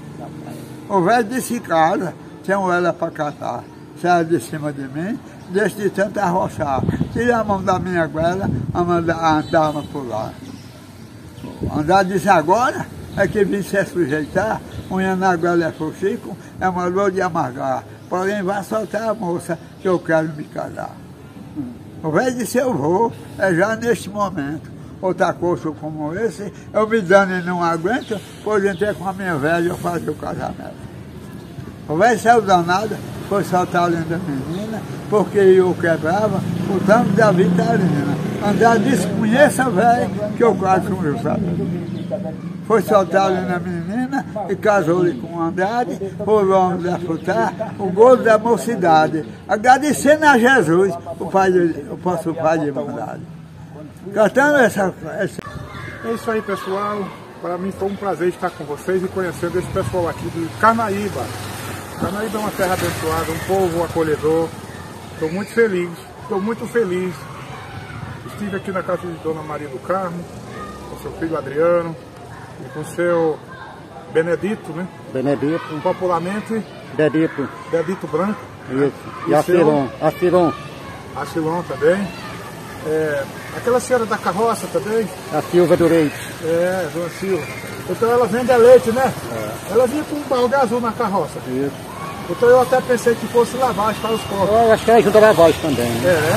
O velho disse, casa, tenho ela para catar. Sai de cima de mim, deixa de tanto arrochar. Tira a mão da minha goela, andava por lá. Andrade disse, agora é que vim se sujeitar, unha na goela é fuxico, é uma dor de amargar. Porém, vai soltar a moça, que eu quero me casar. O velho disse, eu vou, é já neste momento. Outra coisa como esse, eu me dando e não aguento, pois entrei com a minha velha e eu fazia o casamento. O velho saiu danado, foi soltar a linda menina, porque eu quebrava o tanto da Vitalina. Andrade disse, conheça velho, que eu quase com meu saber. Foi soltar a linda menina e casou-lhe com Andrade, por longe de desfrutar o gozo da mocidade, agradecendo a Jesus, o nosso Pai de bondade. Cantando essa...
É isso aí, pessoal. Para mim foi um prazer estar com vocês e conhecendo esse pessoal aqui de Carnaíba. Carnaíba é uma terra abençoada, um povo acolhedor. Estou muito feliz. Estive aqui na casa de Dona Maria do Carmo, com seu filho Adriano e com seu Benedito, né?
Benedito.
Popularmente
Dedito
Branco.
Isso.
E
Acilon.
Acilon também. Aquela senhora da carroça também.
A Silva do Leite.
Dona Silva. Então ela vende leite, né? Ela vinha com um balde azul na carroça.
Isso.
Então eu até pensei que fosse lavagem para os corpos.
Eu acho que ajuda a lavagem também.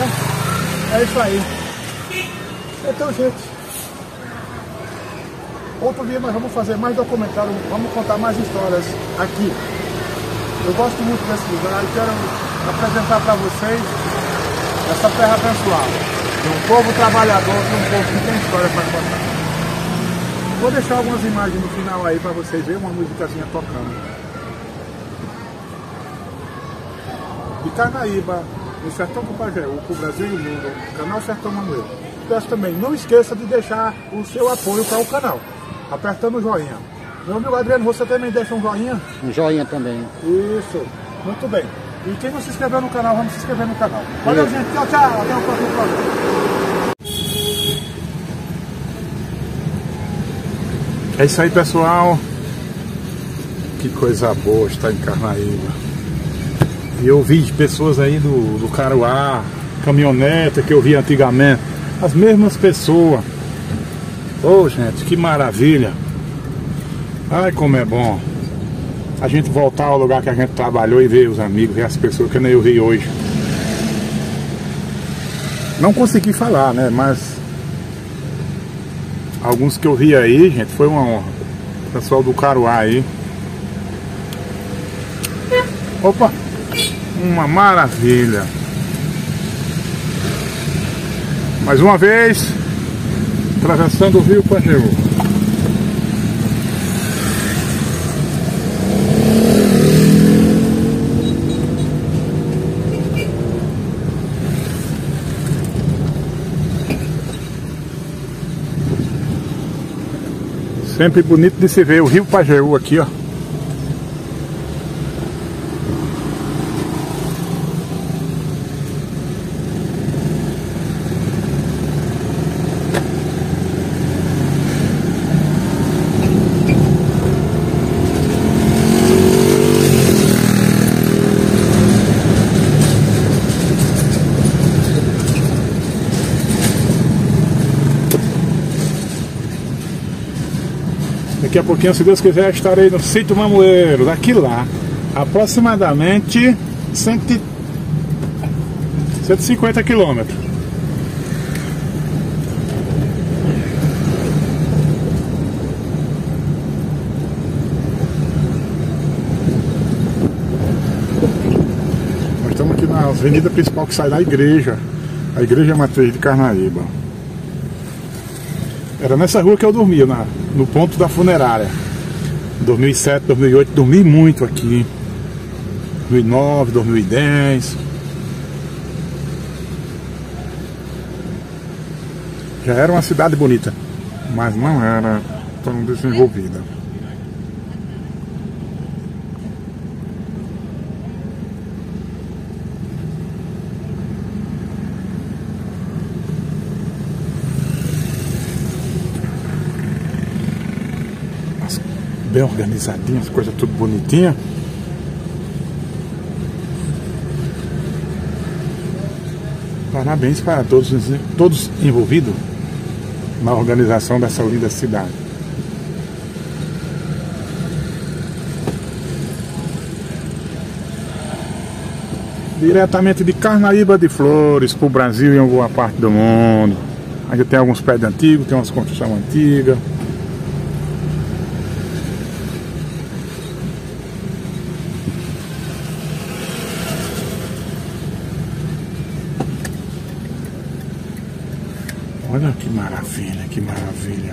É isso aí. Então, gente, outro dia nós vamos fazer mais documentário, vamos contar mais histórias aqui. Eu gosto muito desse lugar e quero apresentar para vocês essa terra abençoada. De um povo trabalhador, de um povo que tem história para contar. Vou deixar algumas imagens no final aí para vocês verem uma musicazinha tocando. De Carnaíba, no Sertão do Pajeú, para o Brasil e o mundo, canal Sertão Manuel. Peço também, não esqueça de deixar o seu apoio para o canal, apertando o joinha. Meu amigo Adriano, você também deixa um joinha?
Um joinha também.
Isso, muito bem. E quem não se inscreveu no canal, vamos se inscrever no canal. Valeu, gente. Tchau, tchau. Até o próximo programa. É isso aí, pessoal. Que coisa boa estar em Carnaíba. E eu vi pessoas aí do Caruá, caminhoneta que eu vi antigamente. As mesmas pessoas. Ô, gente, que maravilha. Ai, como é bom a gente voltar ao lugar que a gente trabalhou e ver os amigos, ver as pessoas que nem eu vi hoje. Não consegui falar, né? Mas alguns que eu vi aí, gente, foi uma honra. O pessoal do Caruá aí. Opa! Uma maravilha! Mais uma vez, atravessando o rio Pajeú. Sempre bonito de se ver o rio Pajeú aqui, ó. Daqui a pouquinho, se Deus quiser, estarei no Sítio Mamoeiro. Daqui lá, aproximadamente 150 quilômetros. Nós estamos aqui na avenida principal que sai da igreja. A igreja matriz de Carnaíba. Era nessa rua que eu dormia, no ponto da funerária. 2007, 2008, dormi muito aqui. 2009, 2010. Já era uma cidade bonita, mas não era tão desenvolvida. Bem organizadinhas, coisa tudo bonitinha. Parabéns para todos envolvidos na organização dessa linda cidade. Diretamente de Carnaíba de Flores para o Brasil e em alguma parte do mundo. Ainda tem alguns prédios antigos, tem umas construções antigas. Olha que maravilha, que maravilha.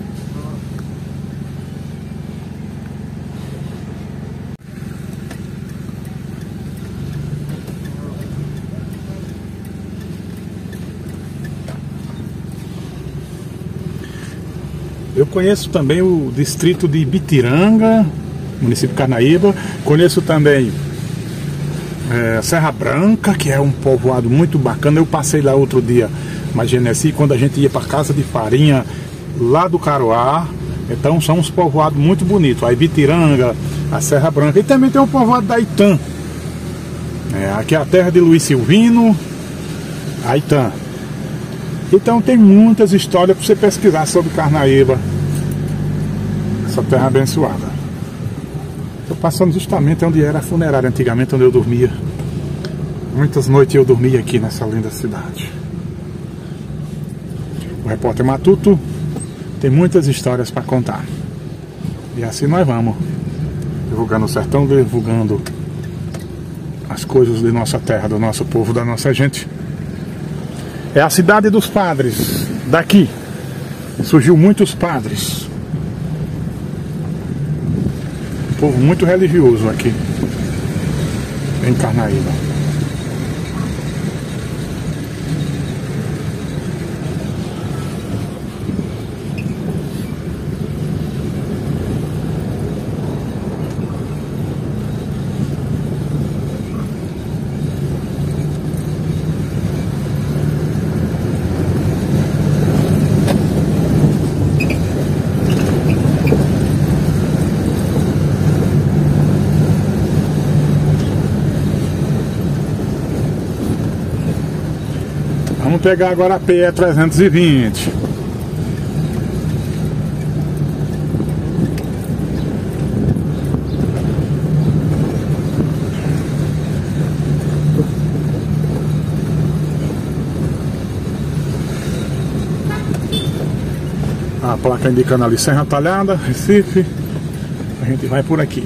Eu conheço também o distrito de Ibitiranga, município de Carnaíba. Conheço também Serra Branca, que é um povoado muito bacana. Eu passei lá outro dia, mas Genesi, quando a gente ia para casa de farinha lá do Caruá. Então são uns povoados muito bonitos, a Ibitiranga, a Serra Branca, e também tem o povoado da Itã. Aqui é a terra de Luiz Silvino, a Itã. Então tem muitas histórias para você pesquisar sobre Carnaíba, essa terra abençoada. Estou passando justamente onde era a funerária antigamente, onde eu dormia. Muitas noites eu dormia aqui nessa linda cidade. O repórter Matuto tem muitas histórias para contar. E assim nós vamos, divulgando o sertão, divulgando as coisas de nossa terra, do nosso povo, da nossa gente. É a cidade dos padres. Daqui surgiu muitos padres. Um povo muito religioso aqui em Carnaíba. Vamos pegar agora a PE 320. A placa indicando ali Serra Talhada, Recife. A gente vai por aqui.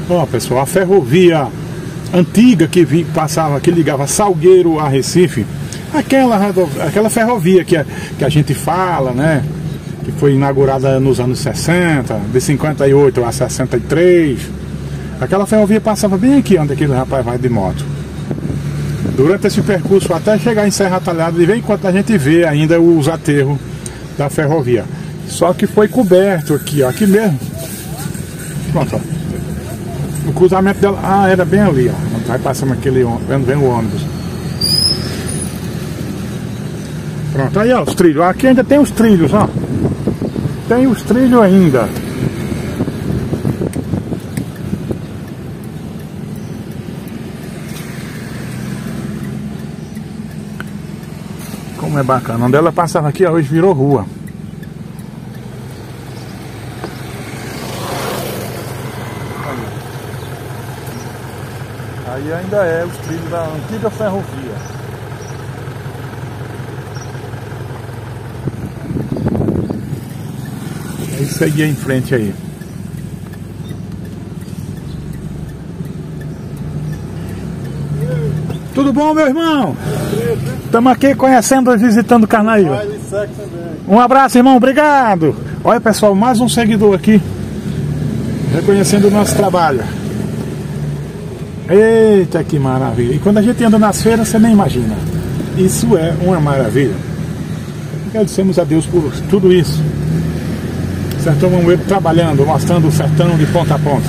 Ó, pessoal, a ferrovia antiga que passava, que ligava Salgueiro a Recife, aquela ferrovia que a gente fala, né? Que foi inaugurada nos anos 60, de 58 a 63. Aquela ferrovia passava bem aqui onde aquele rapaz vai de moto. Durante esse percurso até chegar em Serra Talhada, de vez em quando a gente vê ainda os aterros da ferrovia. Só que foi coberto aqui, ó, aqui mesmo. Pronto, ó. O cruzamento dela, era bem ali, ó. Vai passando aquele, vem o ônibus. Pronto, aí ó, os trilhos. Aqui ainda tem os trilhos, ó. Tem os trilhos ainda. Como é bacana. Onde ela passava aqui, ó, hoje virou rua. Aí ainda é os trilhos da antiga ferrovia. É isso aí em frente aí. Tudo bom, meu irmão? Estamos aqui conhecendo e visitando Carnaíba. Um abraço, irmão, obrigado. Olha, pessoal, mais um seguidor aqui reconhecendo o nosso trabalho. Eita, que maravilha. E quando a gente anda nas feiras, você nem imagina. Isso é uma maravilha. Agradecemos a Deus por tudo isso. Sertão Mamoeiro trabalhando, mostrando o sertão de ponta a ponta.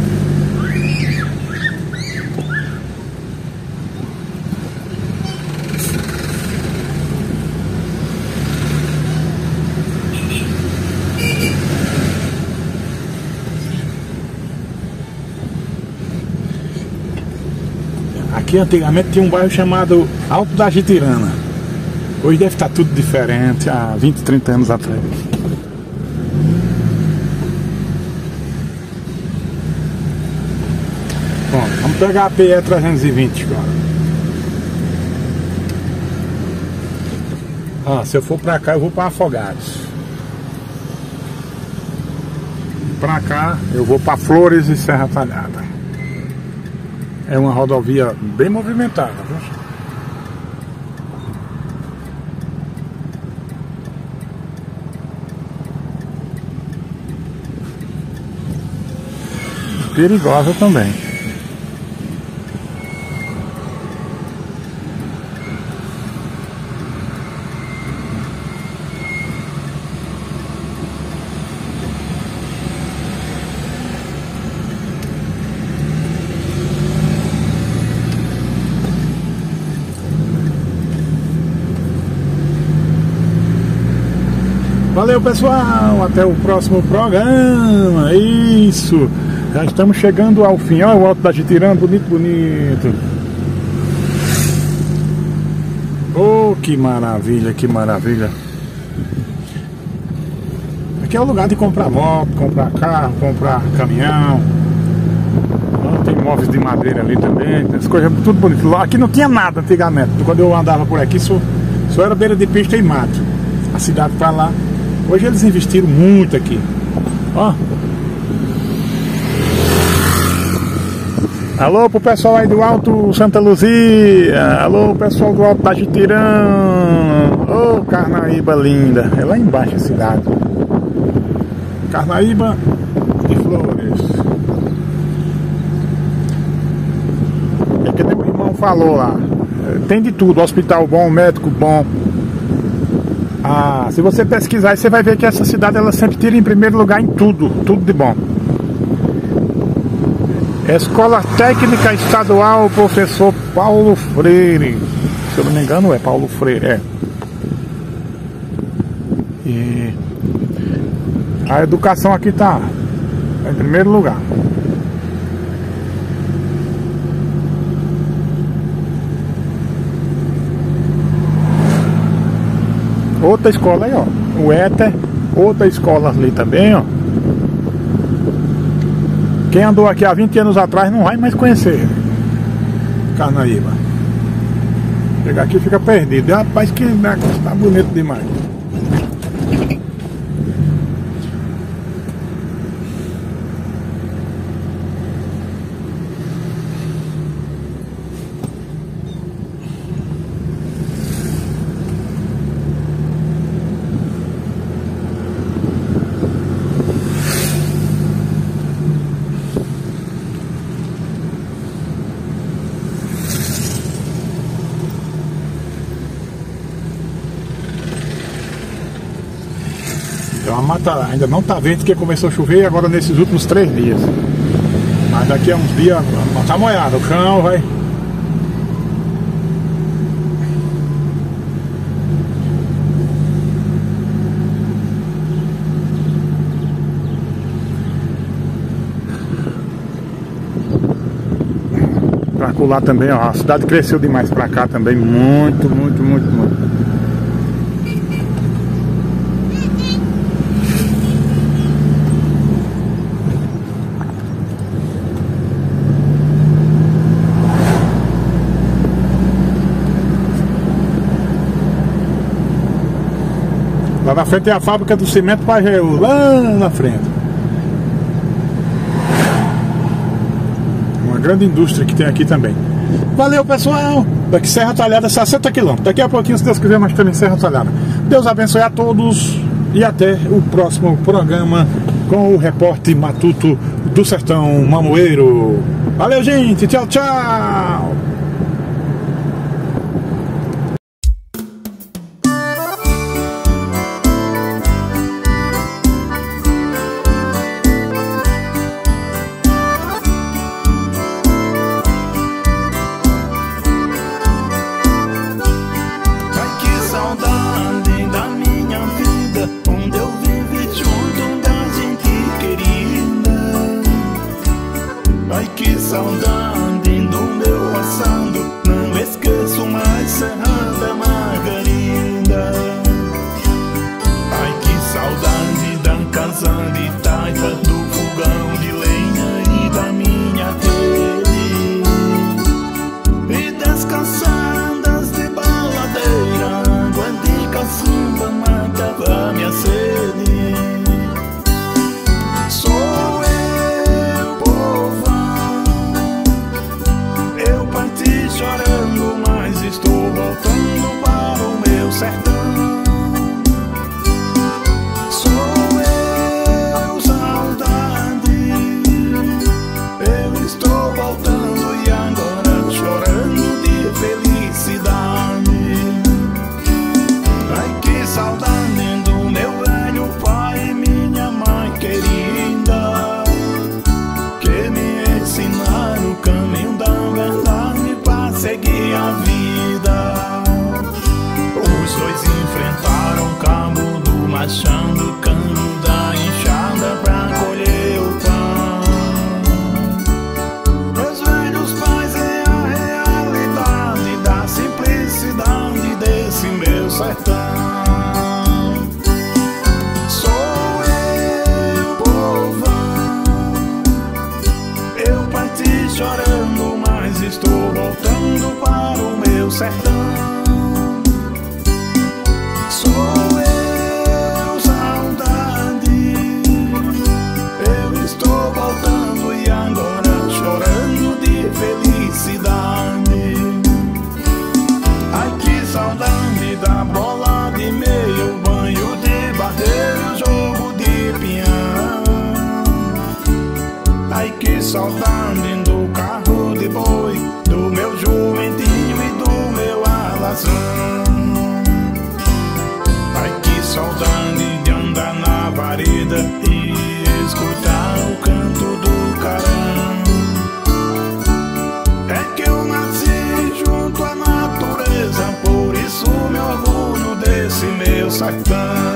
Aqui antigamente tinha um bairro chamado Alto da Jitirana. Hoje deve estar tudo diferente, há 20, 30 anos atrás. Bom, vamos pegar a PE 320 agora. Se eu for pra cá, eu vou pra Afogados. Pra cá, eu vou pra Flores e Serra Talhada. É uma rodovia bem movimentada, viu? Perigosa também. Valeu, pessoal, até o próximo programa. Isso, já estamos chegando ao fim. Olha o Alto da Jitirana, bonito, bonito. Oh, que maravilha, que maravilha. Aqui é o lugar de comprar moto, comprar carro, comprar caminhão. Tem móveis de madeira ali também, as coisas tudo bonito. Aqui não tinha nada antigamente. Quando eu andava por aqui, só era beira de pista e mato. A cidade pra lá. Hoje eles investiram muito aqui. Ó. Alô pro pessoal aí do Alto Santa Luzia. Alô pessoal do Alto da Jitirana. Ô, Carnaíba linda. É lá embaixo a cidade. Carnaíba de Flores. É que nem o irmão falou lá. Tem de tudo. Hospital bom, médico bom. Se você pesquisar, você vai ver que essa cidade ela sempre tira em primeiro lugar em tudo, tudo de bom. Escola Técnica Estadual Professor Paulo Freire. Se eu não me engano é Paulo Freire, é. E a educação aqui tá em primeiro lugar. Outra escola aí, ó. O Éter, outra escola ali também, ó. Quem andou aqui há 20 anos atrás não vai mais conhecer Carnaíba. Chegar aqui fica perdido. Rapaz, que negócio tá bonito demais. A mata ainda não está verde porque começou a chover agora nesses últimos 3 dias. Mas daqui a uns dias tá molhado, o chão vai. Pra colar também, ó, a cidade cresceu demais pra cá também, muito. Lá na frente é a fábrica do cimento Pajeú, lá na frente. Uma grande indústria que tem aqui também. Valeu, pessoal! Daqui Serra Talhada, 60 km. Daqui a pouquinho, se Deus quiser, nós estamos em Serra Talhada. Deus abençoe a todos e até o próximo programa com o repórter matuto do Sertão Mamoeiro. Valeu, gente! Tchau, tchau!
Saudade do carro de boi, do meu jumentinho e do meu alazão. Ai, que saudade de andar na vareda e escutar o canto do carão. É que eu nasci junto à natureza, por isso me orgulho desse meu sertão.